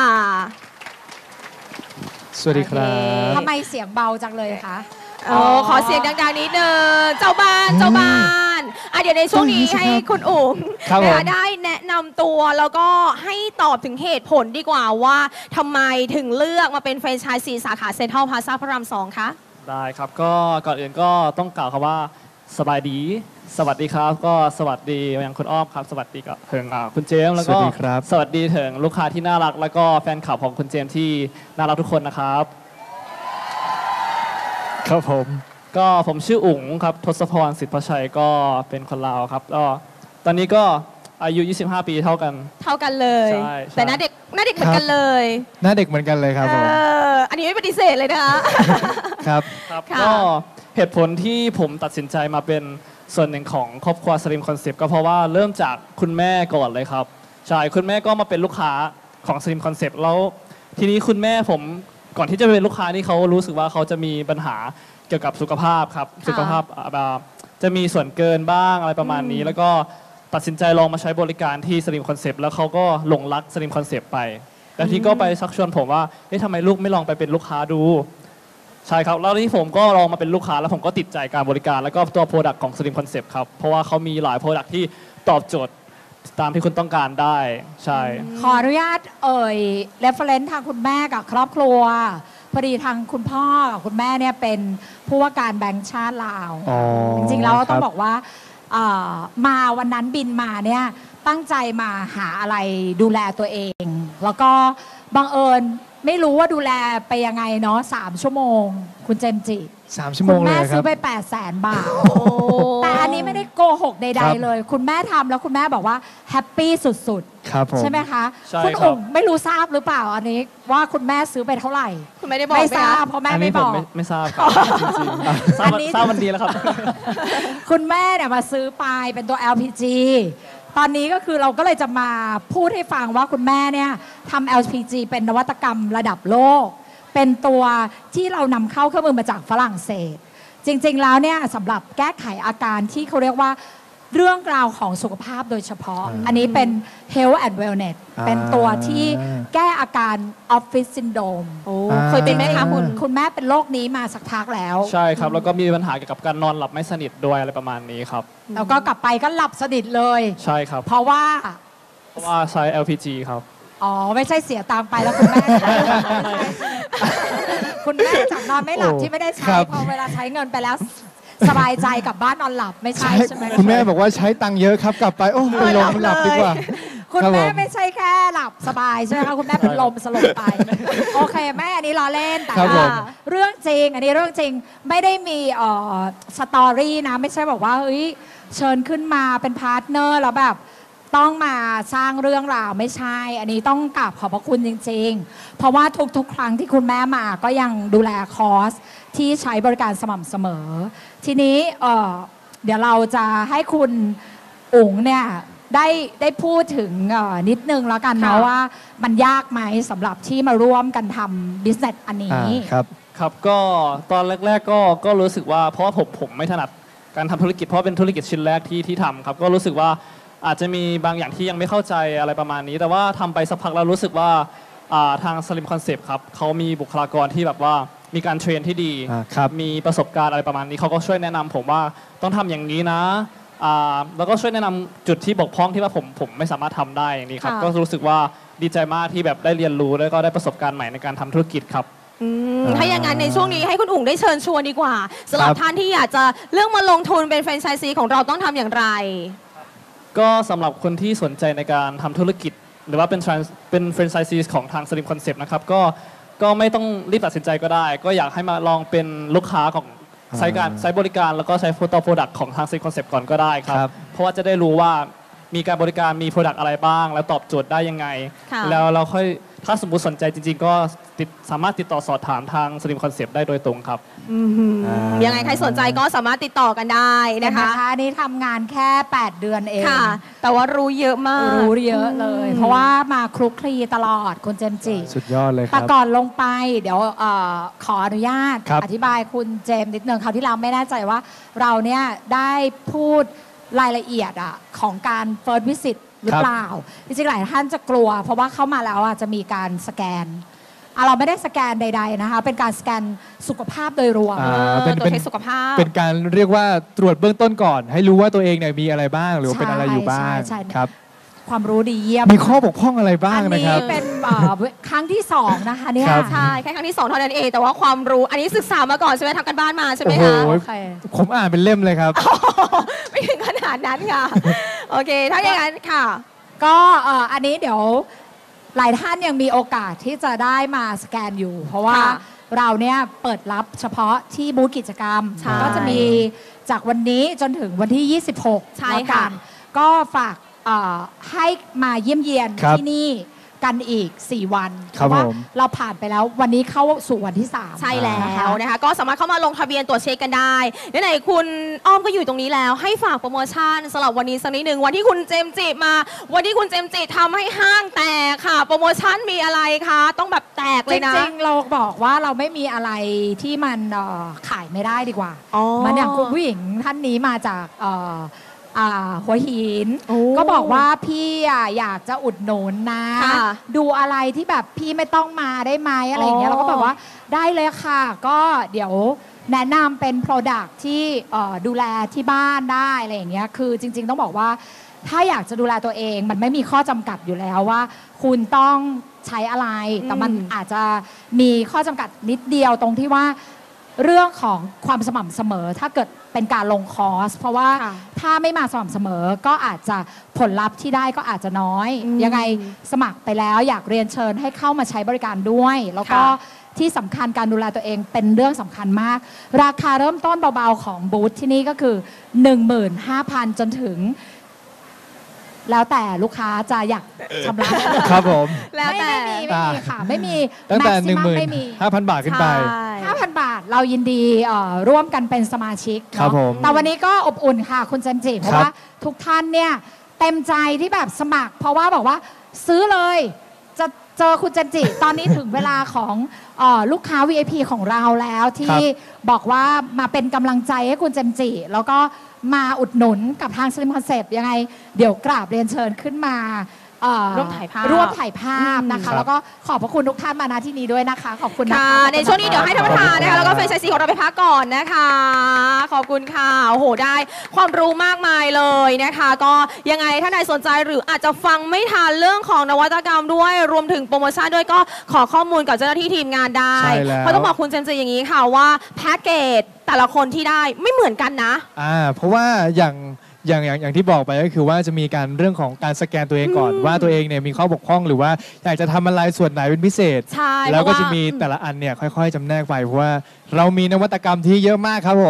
สวัสดีครัโอเคบทำไมเสียงเบาจังเลยคะโอ้ขอเสียงดังๆนิดนึงเจ้าบ้านเจ้าบ้านอ่ะเดี๋ยวในช่วงนี้ให้คุณอุ๋งครับนะคะผมได้แนะนำตัวแล้วก็ให้ตอบถึงเหตุผลดีกว่าว่าทำไมถึงเลือกมาเป็นแฟรนไชส์ซีสาขาเซ็นทรัลพลาซ่าพระรามสองคะได้ครับก็ก่อนอื่นก็ต้องกล่าวคำว่าสบายดี สวัสดีครับ ก็สวัสดีอย่างคุณอ้อมครับ สวัสดีกับถึงอ่าคุณเจมส์แล้วก็สวัสดีครับสวัสดีถึงลูกค้าที่น่ารัก แล้วก็แฟนคลับของคุณเจมส์ที่น่ารักทุกคนนะครับครับผมก็ผมชื่ออุ๋งครับทศพรสิทธิพชัยก็เป็นคนลาวครับก็ตอนนี้ก็อายุ ยี่สิบห้า ปีเท่ากันเท่ากันเลยใช่ใช่แต่หน้าเด็กหน้าเด็กเหมือนกันเลยหน้าเด็กเหมือนกันเลยครับเอผมออันนี้ไม่ปฏิเสธเลยนะคะครับครับค่ะก็เหตุผลที่ผมตัดสินใจมาเป็นส่วนหนึ่งของครอบครัวสลิมคอนเซปต์ก็เพราะว่าเริ่มจากคุณแม่ก่อนเลยครับใช่คุณแม่ก็มาเป็นลูกค้าของสลิมคอนเซปต์แล้วทีนี้คุณแม่ผมก่อนที่จะเป็นลูกค้านี่เขารู้สึกว่าเขาจะมีปัญหาเกี่ยวกับสุขภาพครับสุขภาพอ่าแบบจะมีส่วนเกินบ้างอะไรประมาณนี้ แล้วก็ตัดสินใจลองมาใช้บริการที่สลิมคอนเซปต์แล้วเขาก็หลงรักสลิมคอนเซปต์ไปแล้วทีก็ไปชักชวนผมว่าเอ๊ะทำไมลูกไม่ลองไปเป็นลูกค้าดู ใช่ครับ แล้วที่ผมก็ลองมาเป็นลูกค้าแล้วผมก็ติดใจการบริการ แล้วก็ตัวโปรดักต์ของ Slim Concept ครับ เพราะว่าเขามีหลายโปรดักต์ที่ตอบโจทย์ตามที่คุณต้องการได้ ใช่ขออนุญาตเอ่ย reference ทางคุณแม่กับครอบครัว พอดีทางคุณพ่อกับคุณแม่เนี่ยเป็นผู้ว่าการแบงก์ชาติลาวอ๋อจริงๆแล้วต้องครับบอกว่าเอ่อมาวันนั้นบินมาเนี่ยตั้งใจมาหาอะไรดูแลตัวเอง แล้วก็บังเอิญไม่รู้ว่าดูแลไปยังไงเนาะสามชั่วโมง คุณเจมส์จิสามชั่วโมคุงณเลแม่ยคซื้รัอบ ไป8 0 0แสนบาทโอ้แต่อันนี้ไม่ได้โกหกใคดรับๆเลย คุณแม่ทำแล้วคุณแม่บอกว่าแฮปปี้สุดครับผมๆ ใช่ไหมคะใช่คุณครับอุ๋งไม่รู้ทราบหรือเปล่าอันนี้ว่าคุณแม่ซื้อไปเท่าไหร่คุณไม่ได้บอกไม่ไหมทราคะบเพราะแม่อันไม่นี้บผมอกไม่ไม่ทราบครับจริงๆทราบอันวันนี้ทราบวันดีแล้วครับคุณแม่เนี่ยมาซื้อไปเป็นตัว แอล พี จี ตอนนี้ก็คือเราก็เลยจะมาพูดให้ฟังว่าคุณแม่เนี่ยทำ แอล พี จี เป็นนวัตกรรมระดับโลก เป็นตัวที่เรานำเข้าเครื่องมือมาจากฝรั่งเศส จริงๆแล้วเนี่ยสำหรับแก้ไขอาการที่เขาเรียกว่าเรื่องราวของสุขภาพโดยเฉพาะอ่าอันนี้เป็น health and wellness อ่าเป็นตัวที่แก้อาการ office syndrome โอ้อ่าเคยเป็นไหมคะคุณคุณแม่เป็นโรคนี้มาสักพักแล้วใช่ครับ แล้วก็มีปัญหาเกี่ยวกับการนอนหลับไม่สนิทด้วยอะไรประมาณนี้ครับแล้วก็กลับไปก็หลับสนิทเลยใช่ครับเพราะว่าเพราะว่าใช้ แอล พี จี ครับอ๋อ ไม่ใช่เสียตังค์ไปแล้วคุณแม่ คุณแม่จับนอนไม่หลับโอ้ที่ไม่ได้ใช้ครับพอเวลาใช้เงินไปแล้ว สบายใจกลับบ้านนอนหลับไม่ใช่ใช่ใช่ไหมคุณแม่บอกว่าใช้ตังค์เยอะครับ กลับไป โอ้ไปลงหลับดีกว่าคุณครับแม่ผมไม่ใช่แค่หลับสบายใช่ไหมคะคุณแม่เป็นลมสลบไป โอเคแม่อันนี้ล้อเล่นแต่ครับผว่าม เรื่องจริง อันนี้เรื่องจริงไม่ได้มีเอ่อสตอรี่นะ ไม่ใช่บอกว่าเฮ้ยเชิญขึ้นมาเป็นพาร์ทเนอร์แล้วแบบต้องมาสร้างเรื่องราวไม่ใช่ อันนี้ต้องกราบขอบพระคุณจริงๆ เพราะว่าทุกๆ ครั้งที่คุณแม่มาก็ยังดูแลคอร์สที่ใช้บริการสม่ำเสมอ ทีนี้เอ่อเดี๋ยวเราจะให้คุณอุ๋งเนี่ยได้ได้พูดถึงเอ่อนิดนึงแล้วกันนะค่ะว่ามันยากไหมสำหรับที่มาร่วมกันทำบิสเนสอันนี้อ่าครับครับก็ตอนแรกๆก็ก็รู้สึกว่าเพราะว่าผมผมไม่ถนัดการทำธุรกิจเพราะเป็นธุรกิจชิ้นแรกที่ที่ทำครับก็รู้สึกว่าอาจจะมีบางอย่างที่ยังไม่เข้าใจอะไรประมาณนี้ แต่ว่าทำไปสักพักแล้วรู้สึกว่าอ่าทาง Slim Concept ครับเขามีบุคลากรที่แบบว่ามีการเทรนที่ดีอ่าครับมีประสบการณ์อะไรประมาณนี้เขาก็ช่วยแนะนำผมว่าต้องทำอย่างนี้นะอ่าแล้วก็ช่วยแนะนำจุดที่บกพร่องที่ว่าผมผมไม่สามารถทำได้อย่างนี้ครับค่ะก็รู้สึกว่าดีใจมากที่แบบได้เรียนรู้แล้วก็ได้ประสบการณ์ใหม่ในการทำธุรกิจครับอืมอ่าถ้าอย่างนั้นในช่วงนี้ให้คุณอุ๋งได้เชิญชวนดีกว่าสำหรับครับท่านที่อยากจะเลือกมาลงทุนเป็นแฟรนไชส์ซีของเราต้องทำอย่างไรก็สำหรับคนที่สนใจในการทำธุรกิจ หรือว่าเป็น trans เป็นแฟรนไชส์ซีของทาง Slim Concept นะครับก็ก็ไม่ต้องรีบตัดสินใจก็ได้ ก็อยากให้มาลองเป็นลูกค้าของใช้การใช้บริการแล้วก็ใช้ Photo Product ของทาง Slim Concept ก่อนก็ได้ครับครับเพราะว่าจะได้รู้ว่ามีการบริการมี Product อะไรบ้าง แล้วตอบโจทย์ได้ยังไงค่ะแล้วเราค่อยถ้าสมมุติสนใจจริง ๆ ก็ติดสามารถติดต่อสอบถามทาง Slim Concept ได้โดยตรงครับอือหืออ่ายังไงใครสนใจก็สามารถติดต่อกันได้นะนะคะ คะอันนี้ทำงานแค่ แปด เดือนเองค่ะ แต่ว่ารู้เยอะมากรู้เยอะเลยอืมเพราะว่ามาคลุกคลีตลอดคุณเจมส์จิสุดยอดเลยคแต่รับก่อนลงไปเดี๋ยวเออขออนุญาตครับอธิบายคุณเจมส์นิดนึงคราวที่เราไม่แน่ใจว่าเราเนี่ยได้พูดรายละเอียดอะของการ first visit หรือเปล่า จริงๆ หลายท่านจะกลัว เพราะว่าเข้ามาแล้วอะจะมีการสแกนอ่ะเราไม่ได้สแกนใด ๆ นะคะ เป็นการสแกนสุขภาพโดยรวมอ่าเออเป็นตัวเป็นจเช็คสุขภาพเป็นการเรียกว่าตรวจเบื้องต้นก่อน ให้รู้ว่าตัวเองเนี่ยมีอะไรบ้างหรือว่าเป็นอะไรอยู่บ้างใช่ใช่ใช่ครับความรู้ดีเยี่ยมมีข้อบกพร่องอะไรบ้างอันนะนี้ครับเป็นเอ่อครั้งที่สองนะคะเนี่ยครับใช่ แค่ครั้งที่สองเท่านั้นเอง แต่ว่าความรู้อันนี้ศึกษามาก่อนใช่ไหมทำกันบ้านมาใช่ไหมโอ้โหคะโอเคผมอ่านเป็นเล่มเลยครับไม่ถึงขนาดนั้นค่ะ โอเค ถ้าอย่างนั้นค่ะก็เอ่ออันนี้เดี๋ยวหลายท่านยังมีโอกาสที่จะได้มาสแกนอยู่ เพราะว่าค่ะเราเนี่ยเปิดรับเฉพาะที่บูธกิจกรรมใช่ก็จะมีจากวันนี้จนถึงวันที่ ยี่สิบหกใช่แล้วกัค่ะนก็ฝากเอ่อให้มาเยี่ยมเยียนครับที่นี่กันอีก สี่ วันครัเพบราะว่าผมเราผ่านไปแล้ววันนี้เข้าสู่วันที่ สามใช่แล้นะคะวนะคะ ก็สามารถเข้ามาลงทะเบียนตรวจเช็คกันได้ไหนๆคุณอ้อมก็อยู่ตรงนี้แล้ว ให้ฝากโปรโมชั่นสำหรับวันนี้สักนิดหนึ่งวันที่คุณเจมส์จิมา วันที่คุณเจมส์จิทำให้ห้างแตกค่ะ โปรโมชั่นมีอะไรคะ ต้องแบบแตกเลยนะจริงๆ เราบอกว่าเราไม่มีอะไรที่มันเอ่อขายไม่ได้ดีกว่าอ๋อเหมันอย่างคุณผู้หญิงท่านนี้มาจากเอ่ออ่าหัวหินโอ้ก็บอกว่าพี่อ่ะอยากจะอุดหนุนนะค่ะดูอะไรที่แบบพี่ไม่ต้องมาได้ไหมอะไรอย่างเงี้ยอ๋อเราก็แบบว่าได้เลยค่ะ ก็เดี๋ยวแนะนำเป็น Product ที่เอ่อดูแลที่บ้านได้อะไรอย่างเงี้ยคือจริง ๆ ต้องบอกว่า ถ้าอยากจะดูแลตัวเองมันไม่มีข้อจำกัดอยู่แล้วว่า คุณต้องใช้อะไร แต่มันอืมอาจจะมีข้อจำกัดนิดเดียวตรงที่ว่าเรื่องของความสม่ำเสมอ ถ้าเกิดเป็นการลงคอร์สเพราะว่าค่ะถ้าไม่มาสม่ำเสมอก็อาจจะผลลัพธ์ที่ได้ก็อาจจะน้อยอืมยังไงสมัครไปแล้วอยากเรียนเชิญให้เข้ามาใช้บริการด้วย แล้วก็ค่ะที่สำคัญการดูแลตัวเองเป็นเรื่องสำคัญมาก ราคาเริ่มต้นเบาๆของบูธที่นี่ก็คือ หนึ่งหมื่นห้าพัน จนถึง แล้วแต่ลูกค้าจะอยากชำระครับผมแล้วไม่แต่ไม่มีไม่มีค่ะ ไม่มีตั้งแต่ maximum หนึ่งหมื่นไม่มีห้าพันบาทขึ้นไปใช่ห้าพัน บาทเรายินดีเอ่อร่วมกันเป็นสมาชิกครับเนาะผมแต่วันนี้ก็อบอุ่นค่ะ คุณเจมส์จิเพราะครับว่าทุกท่านเนี่ยเต็มใจที่แบบสมัคร เพราะว่าบอกว่าซื้อเลยจะเจอคุณเจมส์จิ ตอนนี้ถึงเวลาของเออลูกค้า วี ไอ พี ของเราแล้วที่บอกว่ามาเป็นกำลังใจให้คุณเจมส์จิ แล้วก็มาอุดหนุนกับทาง Slim Concept ยังไง เดี๋ยวกราบเรียนเชิญขึ้นมาเอ่อร่วมถ่ายภาพร่วมถ่ายภาพนะครัคะบแล้วก็ขอบพระคุณทุกท่านมาณที่นี้ด้วยนะคะ ขอบคุณนะค่ะคะในช่วงนี้เดี๋ยวให้ท่านประธานนะคะแล้วก็แฟรนไชส์ซีของเราไปพักก่อนนะคะ ขอบคุณค่ะโอ้โหได้ความรู้มากมายเลยนะคะ ก็ยังไงถ้าใครสนใจหรืออาจจะฟังไม่ทันเรื่องของนวัตกรรมด้วยรวมถึงโปรโมชั่นด้วยก็ขอข้อมูลกับเจ้าหน้าที่ทีมงานได้ใช่แล้วเพราะต้องบอกคุณเจมส์จีอย่างนี้ค่ะว่าแพ็กเกจแต่ละคนที่ได้ไม่เหมือนกันนะอ่าเพราะว่าอย่างอย่างอย่างอย่างที่บอกไปก็คือว่าจะมีการเรื่องของการสแกนตัวเองก่อนอืมว่าตัวเองเนี่ยมีข้อบกพร่องหรือว่าอยากจะทำอะไรส่วนไหนเป็นพิเศษใช่แล้วก็เพราจะว่ามีแต่ละอันเนี่ยค่อยๆจำแนกไปเพราะว่าเรามีนวัตกรรมที่เยอะมากครับผม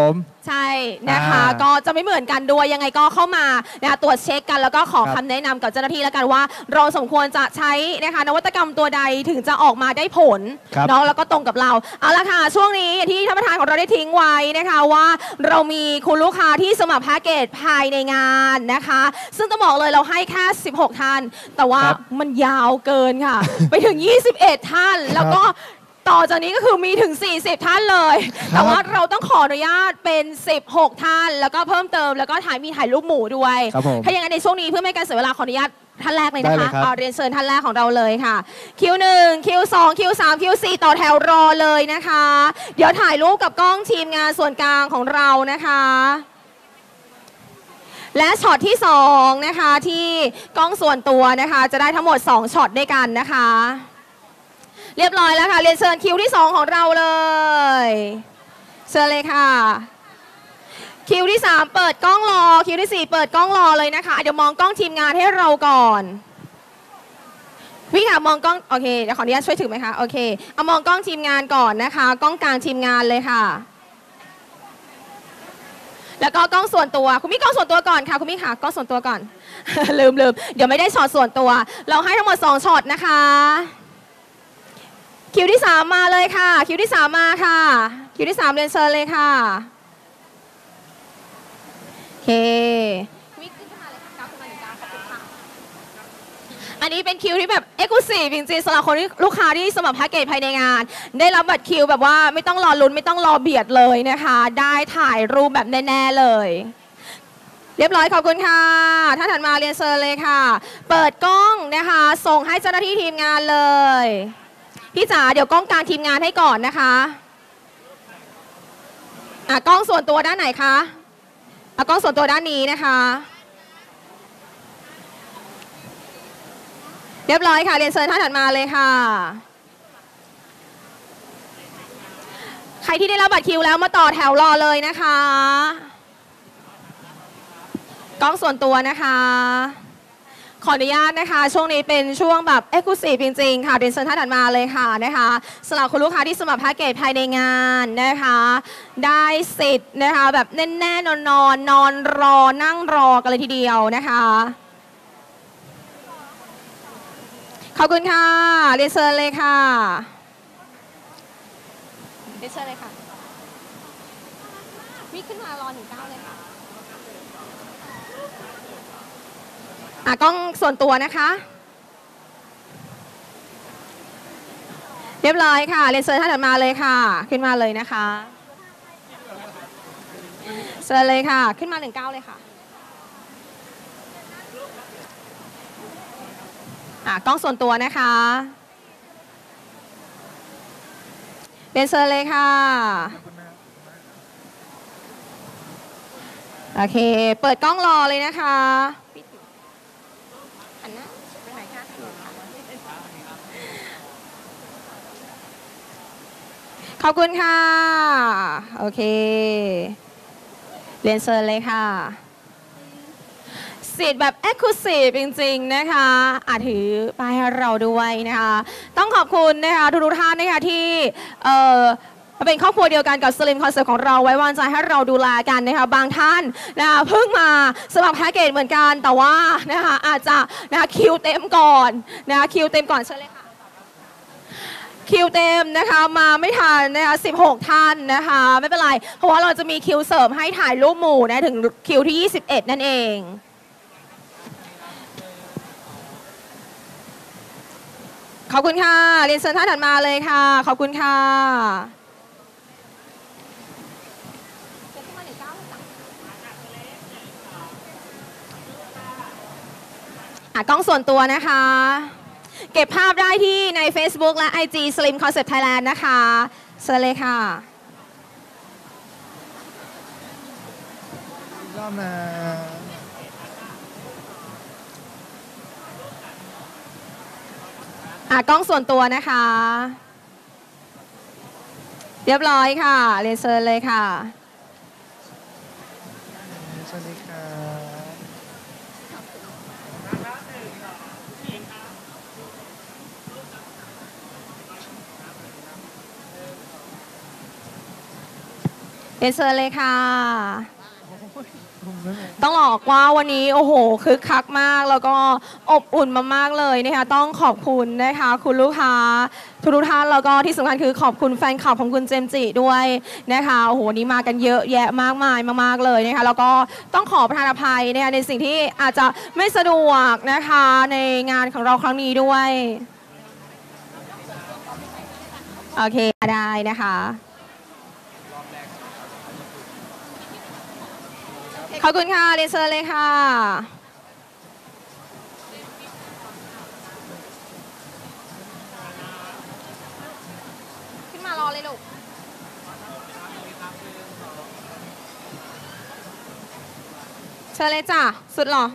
ใช่นะคะอ่าก็จะไม่เหมือนกันด้วยยังไงก็เข้ามานะคะตรวจเช็คกันแล้วก็ขอครับคำแนะนำกับเจ้าหน้าที่แล้วกันว่า เราสมควรจะใช้นะคะนวัตกรรมตัวใดถึงจะออกมาได้ผลครับเนาะแล้วก็ตรงกับเราเอาละค่ะช่วงนี้อย่างที่ท่านประธานของเราได้ทิ้งไว้นะคะว่าเรามีคุณลูกค้าที่สมัครแพ็กเกจภายในงานนะคะ ซึ่งต้องบอกเลยเราให้แค่สิบหกท่าน แต่ว่าครับมันยาวเกินค่ะ ไปถึง ยี่สิบเอ็ด ท่าน แล้วก็ต่อจากนี้ก็คือมีถึง สี่สิบ ท่านเลย แต่ว่าเราต้องขออนุญาตเป็น สิบหก ท่าน แล้วก็เพิ่มเติมแล้วก็ถ่ายมีถ่ายรูปหมู่ด้วยครับผมถ้าอย่างนั้นในช่วงนี้เพื่อไม่ให้การเสียเวลาขออนุญาตท่านแรกเลยนะได้เลคะยครับเอาเรียนเชิญท่านแรกของเราเลยค่ะ คิวหนึ่งคิวสองคิวสามคิวสี่ต่อแถวรอเลยนะคะ เดี๋ยวถ่ายรูปกับกล้องทีมงานส่วนกลางของเรานะคะ และช็อตที่สองนะคะที่กล้องส่วนตัวนะคะ จะได้ทั้งหมดสองช็อตด้วยกันนะคะ เรียบร้อยแล้วค่ะเรียนเชิญคิวที่สองของเราเลยเชิญเลยค่ะ คิวที่สามเปิดกล้องรอคิวที่สี่เปิดกล้องรอเลยนะคะเดี๋ยวมองกล้องทีมงานให้เราก่อนพี่ค่ะมองกล้องโอเคเดี๋ยวขออนุญาตช่วยถือไหมคะโอเคเอามองกล้องทีมงานก่อนนะคะ กล้องกลางทีมงานเลยค่ะ แล้วก็กล้องส่วนตัวคุณพี่กล้องส่วนตัวก่อนค่ะคุณพี่ค่ะกล้องส่วนตัวก่อน ลืมลืมเดี๋ยวไม่ได้ช็อตส่วนตัว เราให้ทั้งหมดสองช็อตนะคะคิวที่สามมาเลยค่ะคิวที่สามมาค่ะคิวที่สามเรียนเชิญเลยค่ะโอเควิ่งขึ้นมาเลยค่ะก้าวขึ้นมาหนึ่งก้าวขอบคุณค่ะอันนี้เป็นคิวที่แบบเอ็กซ์คลูซีฟจริงๆสำหรับคนที่ลูกค้าที่สมัครแพ็กเกจภายในงาน ได้รับบัตรคิวแบบว่าไม่ต้องรอลุ้นไม่ต้องรอเบียดเลยนะคะ ได้ถ่ายรูปแบบแน่ๆเลย เรียบร้อยขอบคุณค่ะท่านถัดมาเรียนเชิญเลยค่ะ เปิดกล้องนะคะส่งให้เจ้าหน้าที่ทีมงานเลยพี่จ๋าเดี๋ยวกล้องกลางทีมงานให้ก่อนนะคะอ่ะกล้องส่วนตัวด้านไหนคะอ่ะกล้องส่วนตัวด้านนี้นะคะเรียบร้อยค่ะเรียนเชิญท่านถัดมาเลยค่ะใครที่ได้รับบัตรคิวแล้วมาต่อแถวรอเลยนะคะกล้องส่วนตัวนะคะขออนุญาตนะคะช่วงนี้เป็นช่วงแบบเอ็กซ์คลูซีฟจริงๆค่ะเรียนเชิญท่านถัดมาเลยค่ะนะคะสำหรับคุณลูกค้าที่สมัครแพ็กเกจภายในงานนะคะได้สิทธิ์นะคะแบบแน่ๆนอนนอนนอนรอนั่งรอกันเลยทีเดียวนะคะขอบคุณค่ะเรียนเชิญเลยค่ะเรียนเชิญเลยค่ะวิ่งขึ้นมารอหนึ่งเก้าเลยค่ะอ่ะกล้องส่วนตัวนะคะเรียบร้อยค่ะเรียนเชิญท่านถัดมาเลยค่ะขึ้นมาเลยนะคะเชิญเลยค่ะขึ้นมาหนึ่งเก้าเลยค่ะอ่ะกล้องส่วนตัวนะคะเรียนเชิญเลยค่ะโอเคเปิดกล้องรอเลยนะคะหันหน้าไปไหนคะขอบคุณค่ะโอเคเรียนเชิญเลยค่ะสิทธิ์แบบเอ็กซ์คลูซีฟจริงๆนะคะอาถือป้ายให้เราด้วยนะคะต้องขอบคุณนะคะทุกๆท่านนะคะที่เอ่อเป็นครอบครัวเดียวกันกับ Slim Concept ของเราไว้วางใจให้เราดูแลกันนะคะบางท่านนะคะเพิ่งมาสมัครแพ็กเกจเหมือนกันแต่ว่านะคะอาจจะนะคะคิวเต็มก่อนนะคะคิวเต็มก่อนเชิญเลยค่ะคิวเต็มนะคะมาไม่ทันนะคะสิบหกท่านนะคะไม่เป็นไรเพราะว่าเราจะมีคิวเสริมให้ถ่ายรูปหมู่นะถึงคิวที่ยี่สิบเอ็ดนั่นเองขอบคุณค่ะเรียนเชิญท่านถัดมาเลยค่ะขอบคุณค่ะอ่ะกล้องส่วนตัวนะคะเก็บภาพได้ที่ใน Facebook และ ไอ จี Slim Concept Thailand นะคะเชิญเลยค่ะรอบนะอ่ะกล้องส่วนตัวนะคะเรียบร้อยค่ะเรียนเชิญเลยค่ะสวัสดีครับเเรียนเชิญเลยค่ะ ต้องบอกว่าวันนี้โอ้โหคึกคักมากแล้วก็อบอุ่นมากๆเลยนะคะต้องขอบคุณนะคะคุณลูกค้าทุกท่านแล้วก็ที่สำคัญคือขอบคุณแฟนคลับของคุณเจมส์จิด้วยนะคะโอ้โหนี้มากันเยอะแยะมากมายมากๆเลยนะคะแล้วก็ต้องขอประทานอภัยนะคะในสิ่งที่อาจจะไม่สะดวกนะคะในงานของเราครั้งนี้ด้วยโอเคได้นะคะขอบคุณค่ะเรียนเชิญเลยค่ะขึ้นมารอเลยลูกเชิญเลยจ้ะสุดหรอ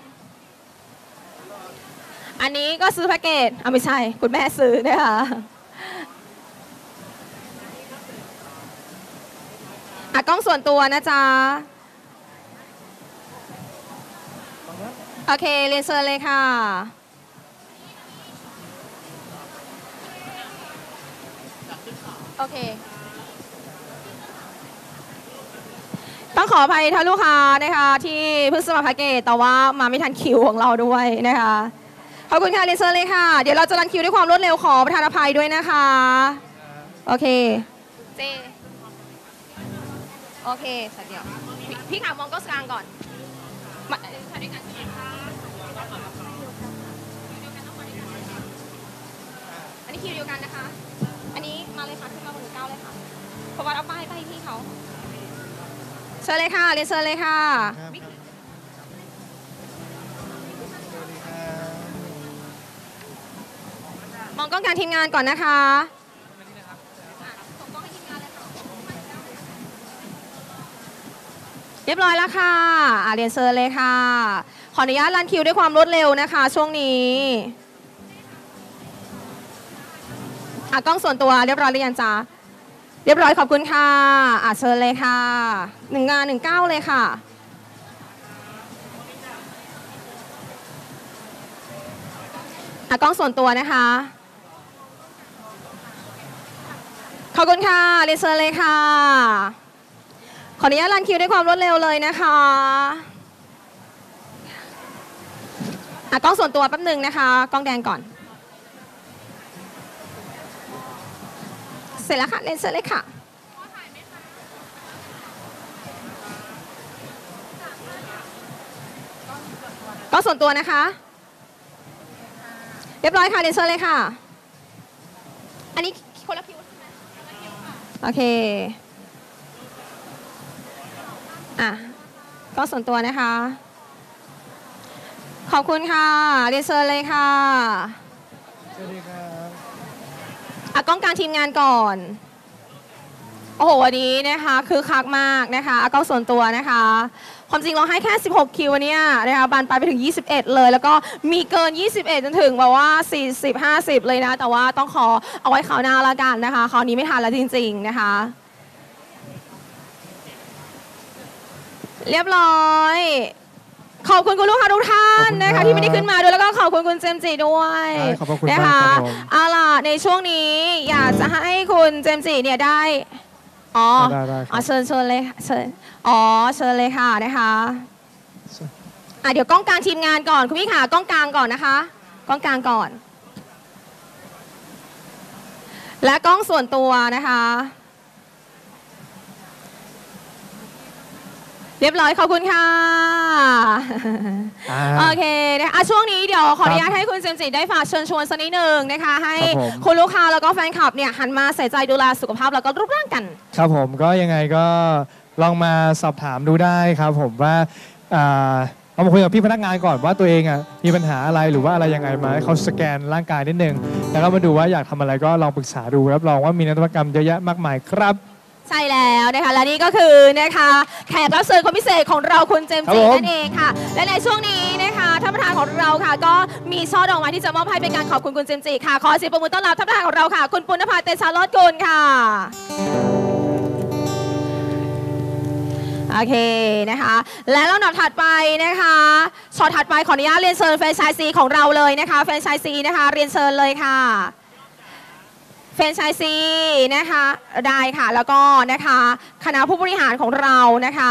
อันนี้ก็ซื้อแพ็กเกจอ่ะไม่ใช่คุณแม่ซื้อนะคะอ่ะกล้องส่วนตัวนะจ๊ะโอเคเรียนเชิญเลยค่ะโอเคต้องขออภัยท่านลูกค้านะคะที่เพิ่งสมัครแพ็กเกจแต่ว่ามาไม่ทันคิวของเราด้วยนะคะขอบคุณค่ะเรียนเชิญเลยค่ะเดี๋ยวเราจะรันคิวด้วยความรวดเร็วขอประทานอภัยด้วยนะคะโอเคเจโอเคสักเดียวพี่ขามองก็กลางก่อนมาถ่ายด้วยกันอันนี้คิวเดียวกันนะคะอันนี้มาเลยค่ะขึ้นมาบนหนึ่งเก้าเลยค่ะพวัดเอาป้ายไปพี่เขาเชิญเลยค่ะเรียนเชิญเลยค่ะมองกล้องการทีมงานก่อนนะคะเรียบร้อยแล้วค่ะอ่ะเรียนเชิญเลยค่ะขออนุญาตรันคิวด้วยความรวดเร็วนะคะช่วงนี้อ่ะกล้องส่วนตัวเรียบร้อยหรือยังจ๊ะเรียบร้อยขอบคุณค่ะอ่ะเชิญเลยค่ะหนึ่งงานหนึ่งเก้าเลยค่ะอ่ะกล้องส่วนตัวนะคะขอบคุณค่ะเรียนเชิญเลยค่ะขออนุญาตรันคิวด้วยความรวดเร็วเลยนะคะอ่ะกล้องส่วนตัวแป๊บหนึ่งนะคะกล้องแดงก่อนเสร็จแล้วค่ะเรียนเชิญเลยค่ะกล้องส่วนตัวนะคะเรียบร้อยค่ะเรียนเชิญเลยค่ะอันนี้คนละคิวใช่ไหมโอเคอ่ะก็ส่วนตัวนะคะขอบคุณค่ะเรียนเชิญเลยค่ะสวัสดีครับอ่ะกล้องการทีมงานก่อนโอ้โหวันนี้นะคะคือคักมากนะคะอ่ะกล้องส่วนตัวนะคะความจริงเราให้แค่สิบหกคิวเนี่ยนะคะบานปลายไปถึงยี่สิบเอ็ดเลยแล้วก็มีเกินยี่สิบเอ็ดจนถึงแบบว่าสี่สิบ ห้าสิบเลยนะแต่ว่าต้องขอเอาไว้คราวหน้าละกันนะคะคราวนี้ไม่ทันแล้วจริงๆนะคะเรียบร้อยขอบคุณคุณลูกค้าทุกท่านนะคะที่ไม่ได้ขึ้นมาด้วยแล้วก็ขอบคุณคุณเจมส์จิด้วยนะคะเอาล่ะในช่วงนี้อยากจะให้คุณเจมส์จิเนี่ยได้อ๋ออ๋อเชิญเชิญเลยเชิญอ๋อเชิญเลยค่ะนะคะอ่ะเดี๋ยวกล้องกลางทีมงานก่อนคุณพี่ขากล้องกลางก่อนนะคะกล้องกลางก่อนและกล้องส่วนตัวนะคะเรียบร้อยขอบคุณค่ะโอเคนะคะช่วงนี้เดี๋ยวขออนุญาตให้คุณเจมส์จิได้ฝากเชิญชวนสักนิดหนึ่งนะคะให้คุณลูกค้าแล้วก็แฟนคลับเนี่ยหันมาใส่ใจดูแลสุขภาพแล้วก็รูปร่างกันครับผมก็ยังไงก็ลองมาสอบถามดูได้ครับผมว่าเอามาคุยกับพี่พนักงานก่อนว่าตัวเองอ่ะมีปัญหาอะไรหรือว่าอะไรยังไงมาให้เขาสแกนร่างกายนิดนึงแล้วก็มาดูว่าอยากทำอะไรก็ลองปรึกษาดูรับรองว่ามีนวัตกรรมเยอะแยะมากมายครับใช่แล้วนะคะและนี่ก็คือนะคะแขกรับเชิญคนพิเศษของเราคุณเจมส์จินั่นเองค่ะและในช่วงนี้นะคะท่านประธานของเราค่ะก็มีช่อดอกไม้ที่จะมอบให้เป็นการขอบคุณคุณเจมส์จิค่ะขอเสียงปรบมือต้อนรับท่านประธานของเราค่ะคุณปุณณภาเตชะโรจน์กุลค่ะโอเคนะคะและลำดับถัดไปนะคะช็อตถัดไปขออนุญาตเรียนเชิญแฟรนไชส์ซีของเราเลยนะคะแฟรนไชส์ซีนะคะเรียนเชิญเลยค่ะแเฟรนไชส์ซีนะคะได้ค่ะแล้วก็นะคะคณะผู้บริหารของเรานะคะ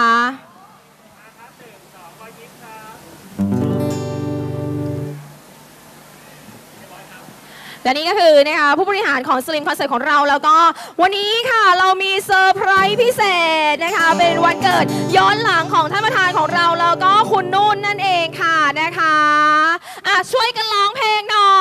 และนี่ก็คือนะคะผู้บริหารของสลิมคอนเสิร์ตของเราแล้วก็วันนี้ค่ะเรามีเซอร์ไพรส์พิเศษนะคะเป็นวันเกิดย้อนหลังของท่านประธานของเราแล้วก็คุณนุ่นนั่นเองค่ะนะคะอ่ะช่วยกันร้องเพลงหน่อย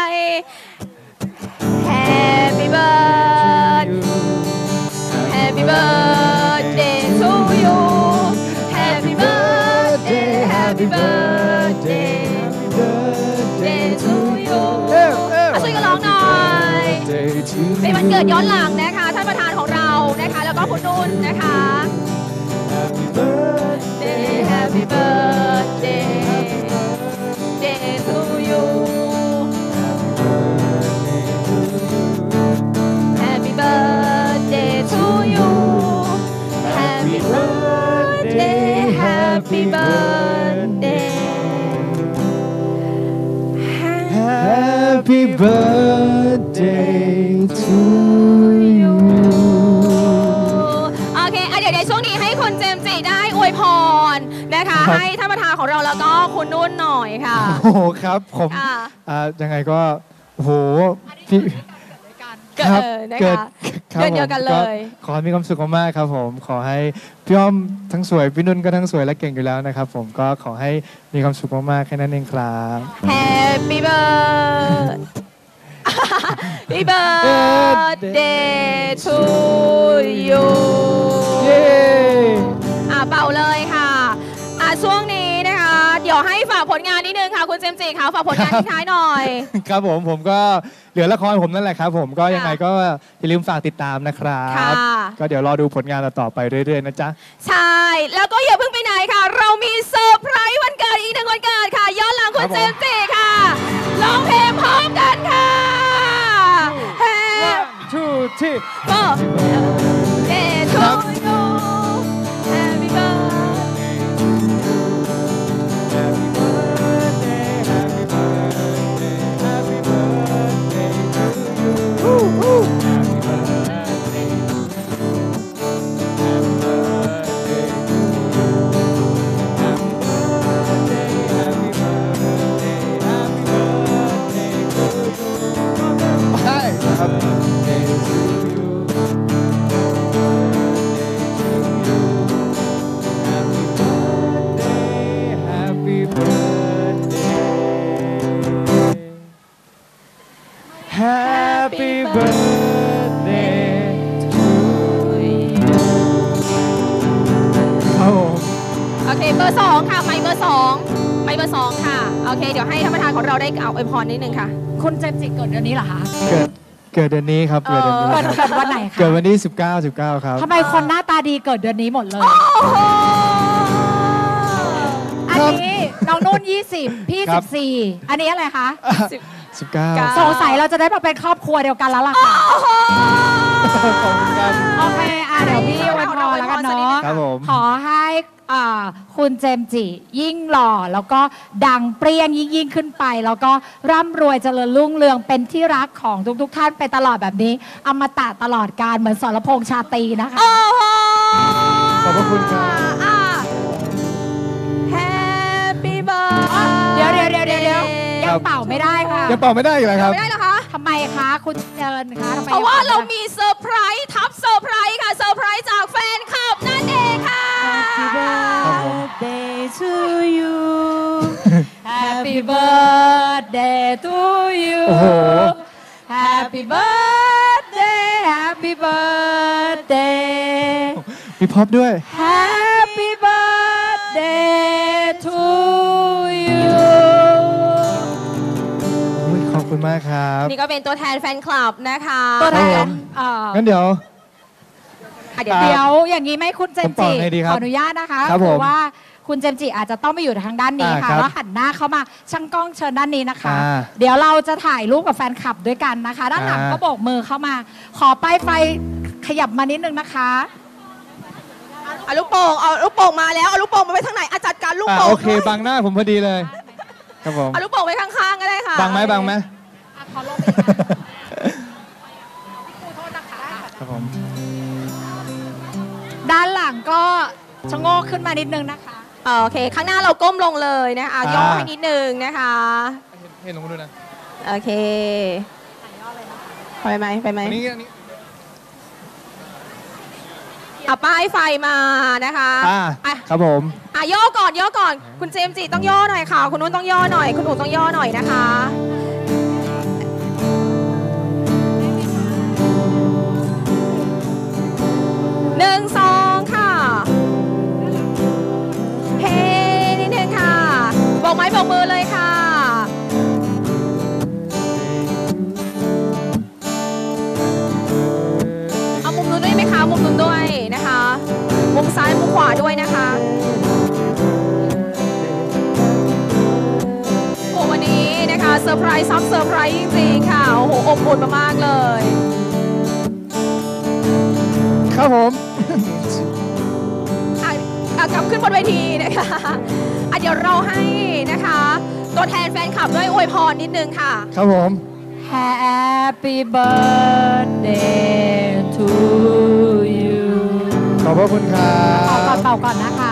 Happy birthday Happy birthday to you Happy birthday Happy birthday Day to you อ่ะช่วยกันร้องหน่อยเป็นวันเกิดย้อนหลังนะคะท่านประธานของเรานะคะแล้วก็คุณนุ่นนะคะ Happy birthday Happy birthday Day to you Happy birthday to you Happy birthday Happy birthday Happy birthday to you โอเคอ่ะเดี๋ยวในช่วงนี้ให้คุณเจมส์จิได้อวยพรนะคะครับให้ท่านประธานของเราแล้วก็คุณนุ่นหน่อยค่ะโอ้โหครับผมค่ะอ่ายังไงก็โอ้โหพี่เกิดครับเออนะเกิดคะครับเดือนเดียวกันเลยผมขอให้มีความสุขมากๆครับผมขอให้พี่อ้อมทั้งสวยพี่นุ่นก็ทั้งสวยและเก่งอยู่แล้วนะครับผมก็ขอให้มีความสุขมากๆแค่นั้นเองครับ Happy birthday Happy birthday to you เย้อ่ะเป่าเลยค่ะอ่ะช่วงนี้นะคะเดี๋ยวให้ฝากผลงานนิดนึงค่ะคุณเจมส์จิค่ะฝากผลงานทิ้งท้ายหน่อยครับผมผมก็เหลือละครผมนั่นแหละครับผมก็ยังไงก็อย่าลืมฝากติดตามนะครับค่ะก็เดี๋ยวรอดูผลงานต่อๆไปเรื่อยๆนะจ๊ะใช่ แล้วก็อย่าเพิ่งไปไหนค่ะ เรามีเซอร์ไพรส์วันเกิดอีกหนึ่งวันเกิดค่ะ ย้อนหลังคุครัณบผมเจมส์จิค่ะร้องเพลงพร้อมกันค่ะ two three Birthday to you Happy birthday Happy birthday to you ครับผมโอเคเบอร์สองค่ะไมค์เบอร์สองไมค์เบอร์สองค่ะโอเคเดี๋ยวให้ท่านประธานของเราได้เอาอวยพรนิดนึงค่ะคุณเจมส์จิเกิดเดือนนี้เหรอคะเกิดเกิดเดือนนี้ครับเกิดเดือนนี้เกิดครับเกิดวันไหนคะเกิดวันที่สิบเก้า สิบเก้าครับทำไมคนหน้าตาดีเกิดเดือนนี้หมดเลยโอ้โหอันนี้น้องนุ่นยี่สิบพี่ครัสิบบสี่อันนี้อะไรคะสิบเก้าเก้าสงสัยเราจะได้มาเป็นครอบครัวเดียวกันแล้วล่ะค่ะโอ้โหขอบคุณครับโอเคอ่ะเดี๋ยวพี่อวยพรแล้วกันเนาะครับผมขอให้อ่าคุณเจมส์จิยิ่งหล่อแล้วก็ดังเปรี้ยงยิ่งยิ่งขึ้นไป แล้วก็ร่ำรวยเจริญรุ่งเรืองเป็นที่รักของทุกๆท่านไปตลอดแบบนี้อมตะตลอดกาลเหมือนสรพงษ์ชาตรีนะคะโอ้โหขอบพระคุณครับอ่ะ Happy birthday เดี๋ยวเดี๋ยวเดี๋ยวเดี๋ยวเดี๋ยวคยัรังบเป่าไม่ได้ค่ะยังเป่าไม่ได้อีกเหรอครับไม่ได้เหรอคะทำไมคะคุณเจิญคะทำไมเพราะว่ายังเราป่ไได้มีเซอร์ไพรส์ทับเซอร์ไพรส์ค่ะเซอร์ไพรส์จากแฟนคลับนั่นเองค่ะ birthday to you Happy birthday to you โอ้โห Happy birthday Happy birthday มีพ็อปด้วย Happy birthday to you โอ้ยขอบคุณมากครับนี่ก็เป็นตัวแทนแฟนคลับนะคะตัวแทครับผนมเอ่องั้นเดี๋ยวอ่ะเดี๋ยวเดี๋ยวอย่างนี้ไหมคุณเจมส์จิผมเป่าไงดีครับขออนุญาตนะคะครับผมอว่าคุณเจมส์จิอาจจะต้องไปอยู่ทางด้านนี้อ่าค่ะครับแล้วหันหน้าเข้ามาช่างกล้องเชิญด้านนี้นะคะอ่าเดี๋ยวเราจะถ่ายรูปกับแฟนคลับด้วยกันนะคะ ด้านหลังอ่าก็โบกมือเข้ามา ขอป้ายไฟขยับมานิดนึงนะคะเอาลูกโป่งเอาลูกโป่งมาแล้วเอาลูกโป่งมาไว้ทางไหนอาจัดการลูกอ่าโป่งโอเคด้วยบังหน้าผมพอดีเลย ครับผมเอาลูกโป่งไว้ข้างๆก็ได้ค่ะบังไหมบังไหมครับผมด้านหลังก็ชะโงกขึ้นมานิดนึงนะคะโอเค ข้างหน้าเราก้มลงเลยนะคะอ่าย่อให้นิดนึงนะคะเห็นลงมาดูนะโอเคไปไหมไปไหมอันนี้อันนี้เอาป้ายไฟมานะคะอ่าอ่ะครับผมอ่ะย่อก่อนย่อก่อน คุณเจมส์จิต้องย่อหน่อยค่ะ คุณนุ่นต้องย่อหน่อย คุณหนูต้องย่อหน่อยนะคะหนึ่งสองค่ะเฮ้นิดนึงค่ะบอกไม้บอกมือเลยค่ะ เอามุมนู้นด้วยไหมคะ มุมนู้นด้วยนะคะ มุมซ้ายมุมขวาด้วยนะคะโอ้วันนี้นะคะเซอร์ไพรส์ซ้ำเซอร์ไพรส์จริงๆค่ะ โอ้โหอบอุ่นมากๆเลยครับผมอ่ะอ่ะกลับขึ้นบนเวทีนะคะอ่ะเดี๋ยวเราให้นะคะ ตัวแทนแฟนคลับด้วยอวยพรนิดนึงค่ะครับผม Happy birthday to you ขอบพระคุณครัเป่าก่อนบเป่าก่อนนะคะ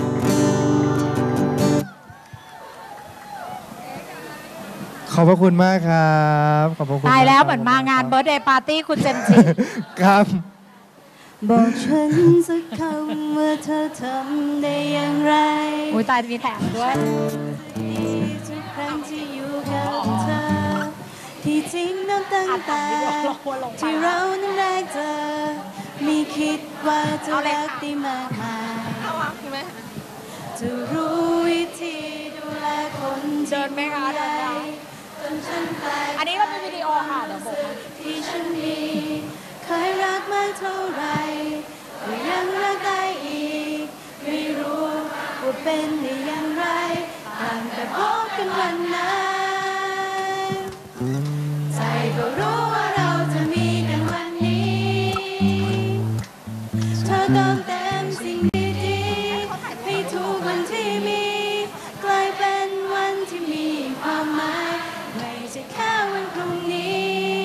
ขอบพระคุณมากครับขอบพระคุณตายแล้วกเหมือนมางานเบิร์ d เดย์ปาร์ตี้คุณเจมส์จิครับบอกฉันสักคำว่าเธอทำได้อย่างไรอุ้ยตายมีแถมด้วยทุกครั้งที่อยู่กับเธอ ที่จริงนับตั้งแต่ที่เรานั้นแรกเจอไม่คิดว่าจะรักได้มากมายจะรู้วิธีดูแลคนที่เดินไหมคะเดินไหมคะจนฉันกลายอันนี้ก็เป็นวิดีโอค่ะเดี๋ยวบอกที่ฉันมีเคยรักมากเท่าไรก็ยังรักได้อีก ไม่รู้ว่าเป็นได้อย่างไรต่างแต่พบกันวันนั้นใจก็รู้ว่าเราจะมีกันวันนี้ เธอเติมเต็มสิ่งดีๆให้ทุกวันที่มีกลายเป็นวันที่มีความหมายไม่ใช่แค่วันพรุ่งนี้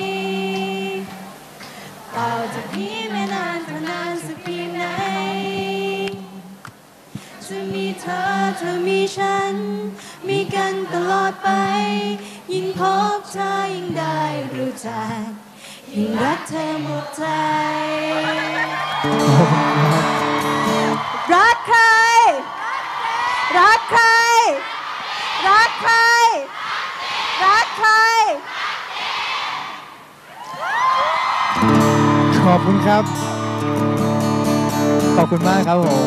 ต่อจากนี้ไม่นานเท่านานสักเพียงไหนจะมีเธอเธอมีฉัน มีกันตลอดไป ยิ่งพบเธอยิ่งได้รู้จักยิ่งรักเธอหมดใจรักใคร รักใคร รักใคร รักใครขอบคุณครับ ขอบคุณมากครับผม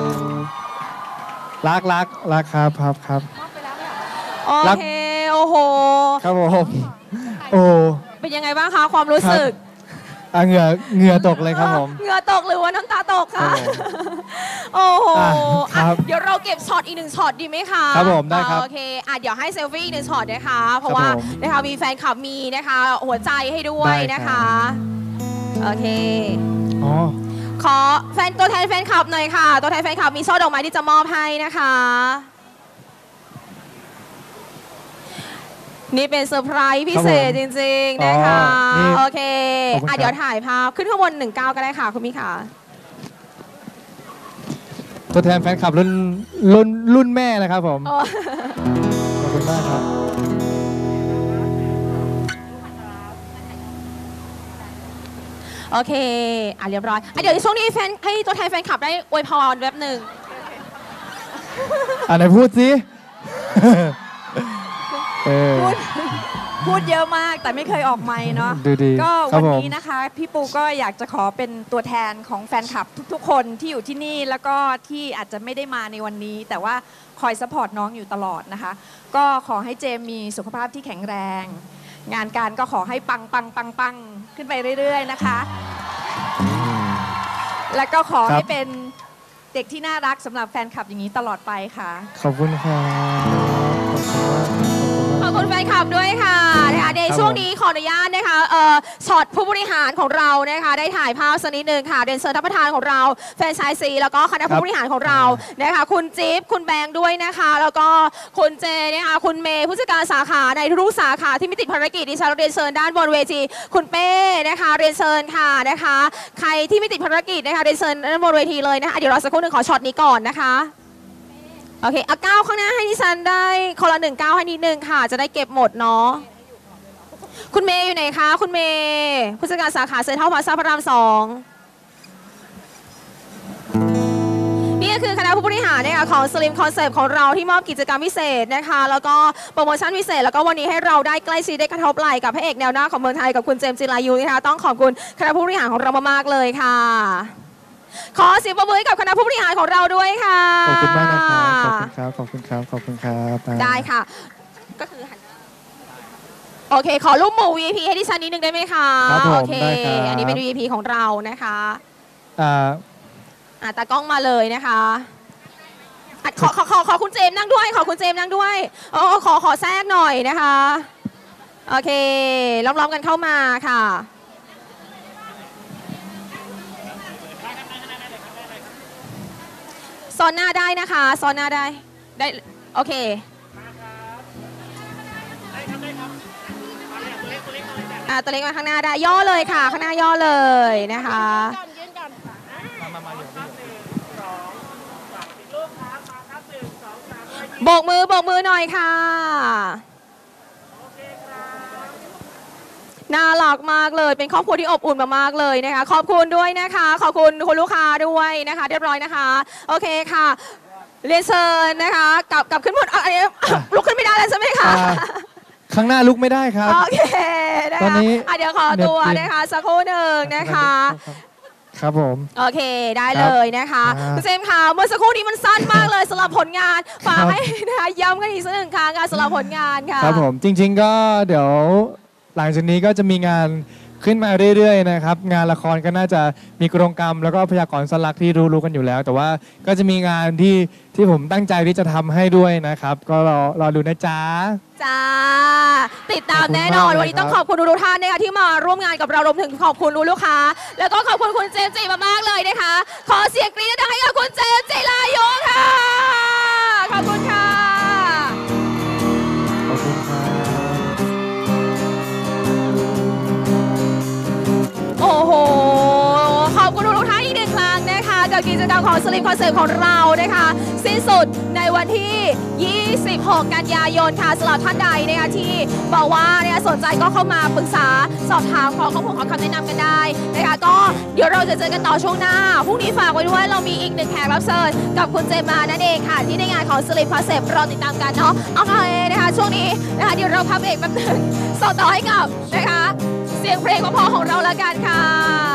รักรักรักครับครับครับโอรับเค โอ้โหครับผมโอ้เป็นยังไงบ้างคะความรู้สึกอ่ะเหงื่อเหงื่อตกเลยครับผมเหงื่อตกหรือว่าน้ำตาตกครัคะบผมโอ้โหอ่ะคอ่ะรับเดี๋ยวเราเก็บช็อตอีกหนึ่งช็อตดีไหมคะครับผมได้ครับโอเคอ่ะเดี๋ยวให้เซลฟี่อีกหนึ่งช็อตนะคะ เพราะว่าครับผมนะคะมีแฟนคลับมีนะคะหัวใจให้ด้วยได้นะครัคะบโอเคอ๋อขอแฟนตัวแทนแฟนคลับหน่อยค่ะ ตัวแทนแฟนคลับมีช่อดอกไม้ที่จะมอบให้นะคะ นี่เป็นเซอร์ไพรส์พิเศษจริงๆนะคะอ๋อนี่โอเคขอบคุณครับอ่ะเดี๋ยวถ่ายภาพขึ้นข้างบนหนึ่งเก้าก็ได้ค่ะคุณพี่ค่ะตัวแทนแฟนคลับรุ่นรุ่นรุ่นแม่นะครับผมโอ้ขอบคุณมากครับโอเค อ่ะเรียบร้อยอ่ะเดี๋ยวในช่วงนี้แฟนให้ตัวแทนแฟนคลับได้อวยพรแป๊บหนึ่งอ่ะไหนพูดสิ เออพูดพูดเยอะมากแต่ไม่เคยออกไมค์เนาะดูดีก็ครัวับนผมนี้นะคะ พี่ปูก็อยากจะขอเป็นตัวแทนของแฟนคลับทุกๆ คนที่อยู่ที่นี่แล้วก็ที่อาจจะไม่ได้มาในวันนี้ แต่ว่าคอยซัพพอร์ตน้องอยู่ตลอดนะคะ ก็ขอให้เจมมีสุขภาพที่แข็งแรง งานการก็ขอให้ปังปังปังปังขึ้นไปเรื่อยๆนะคะ แล้วก็ขอครัให้บเป็นเด็กที่น่ารักสำหรับแฟนคลับอย่างนี้ตลอดไปค่ะขอบคุณครับขอบคุณมากขอบคุณมากคุณแฟนคลับด้วยค่ะนะคะในช่วงนี้ขออนุญาตนะคะเอ่อช็อตผู้บริหารของเรานะคะได้ถ่ายภาพสักนิดนึงค่ะเรียนเชิญท่านประธานของเราแฟนชายซีแล้วก็คณะผู้บริหารของเรานะคะคุณจิ๊บคุณแบงค์ด้วยนะคะแล้วก็คุณเจนะคะคุณเมย์ผู้จัดการสาขาในทุกสาขาที่ไม่ติดภารกิจดิฉันเรียนเชิญด้านบนเวทีคุณเป้นะคะเรียนเชิญค่ะนะคะใครที่ไม่ติดภารกิจนะคะเรียนเชิญด้านบนเวทีเลยนะคะเดี๋ยวรอสักครู่หนึ่งขอช็อตนี้ก่อนนะคะโอเคเอาก้าวข้างหน้าให้ดิฉันได้คนละหนึ่งก้าวให้นิดนึงค่ะจะได้เก็บหมดเนาะคุณเมย์อยู่ไหนคะคุณเมย์ผู้จัดการสาขาเซ็นทรัลพลาซ่าพระรามสองนี่ก็คือคณะผู้บริหารนะคะของ Slim Concept ของเราที่มอบกิจกรรมพิเศษนะคะแล้วก็โปรโมชั่นพิเศษแล้วก็วันนี้ให้เราได้ใกล้ชิดได้กระทบไหล่กับพระเอกแนวหน้าของเมืองไทยกับคุณเจมส์จิรายุนะคะต้องขอบคุณคณะผู้บริหารของเรามากๆเลยค่ะขอเสียงปรบมือให้กับคณะผู้บริหารของเราด้วยค่ะขอบคุณมากนะครับขอบคุณครับขอบคุณครับขอบคุณครับได้ค่ะก็คือหันโอเคขอรูปหมู่ วี ไอ พี ให้ดิฉันนิดนึงได้ไหมคะครับผมโอเคได้ครับอันนี้เป็น วี ไอ พี ของเรานะคะอ่าอ่ะตากล้องมาเลยนะคะอ่ะขอขอขอขอคุณเจมส์นั่งด้วยขอคุณเจมส์นั่งด้วยโอ้ขอขอแทรกหน่อยนะคะโอเคล้อมๆกันเข้ามาค่ะโซนหน้าได้นะคะโซนหน้าได้ได้โอเคอ่ะตัวเล็กมาข้างหน้าได้ย่อเลยค่ะข้างหน้าย่อเลยนะคะโบกมือโบกมือหน่อยค่ะน่ารักมากเลยเป็นครอบครัวที่อบอุ่นมากๆเลยนะคะขอบคุณด้วยนะคะขอบคุณคุณลูกค้าด้วยนะคะเรียบร้อยนะคะโอเคค่ะเรียนเชิญนะคะกลับกลับขึ้นบนอันนี้ลุกขึ้นไม่ได้แล้วใช่ไหมคะอ่าข้างหน้าลุกไม่ได้ครับโอเคนะตอนคะนี้อ่ะเดี๋ยวขอตัวนะคะสักครู่หนึ่งนะคะครับผมโอเคได้เลยนะคะครับคุณเจมส์ค่ะเมื่อสักครู่นี้มันสั้นมากเลยสำหรับผลงานฝากให้นะคะย้ำกันอีกสักหนึ่งครั้งค่ะสำหรับผลงานค่ะครับผมจริงๆก็เดี๋ยวหลังจากนี้ก็จะมีงานขึ้นมาเรื่อยๆนะครับงานละครก็น่าจะมีกรงกรรมแล้วก็พยากรณ์สลักที่รู้ๆกันอยู่แล้ว แต่ว่าก็จะมีงานที่ที่ผมตั้งใจที่จะทำให้ด้วยนะครับ ก็รอรอดูนะจ๊ะจ้าติดตามแน่นอนขอบคุณมากเลยวันนี้ต้องขอบคุณทุกท่านนะคะที่มาร่วมงานกับเรารวมถึงขอบคุณลูกค้า แล้วก็ขอบคุณคุณเจมส์จีมากๆเลยนะคะ ขอเสียงกรี๊ดดังๆให้กับคุณเจมส์จิรายุค่ะขอบคุณค่ะขอบคุณครับโอ้โห ขอบคุณทุกท่านอีกหนึ่งครั้งนะคะกับกิจกรรมของ Slim Concept ของเรานะคะสิ้นสุดในวันที่ ยี่สิบหก กันยายนค่ะสำหรับท่านใดนะคะที่บอกว่าเนี่ยสนใจก็เข้ามาปรึกษาสอบถามขอข้อมูลขอคำแนะนำกันได้นะคะก็เดี๋ยวเราจะเจอกันต่อช่วงหน้าพรุ่งนี้ฝากไว้ด้วยเรามีอีกหนึ่งแขกรับเชิญกับคุณเจมมานั่นเองค่ะที่ในงานของ Slim Concept รอติดตามกันเนาะโอเคนะคะช่วงนี้นะคะเดี๋ยวเราพักเบรกแป๊บนึงส่งต่อให้กับนะคะเสียงเพลงเพราะๆของเราแล้วกันค่ะ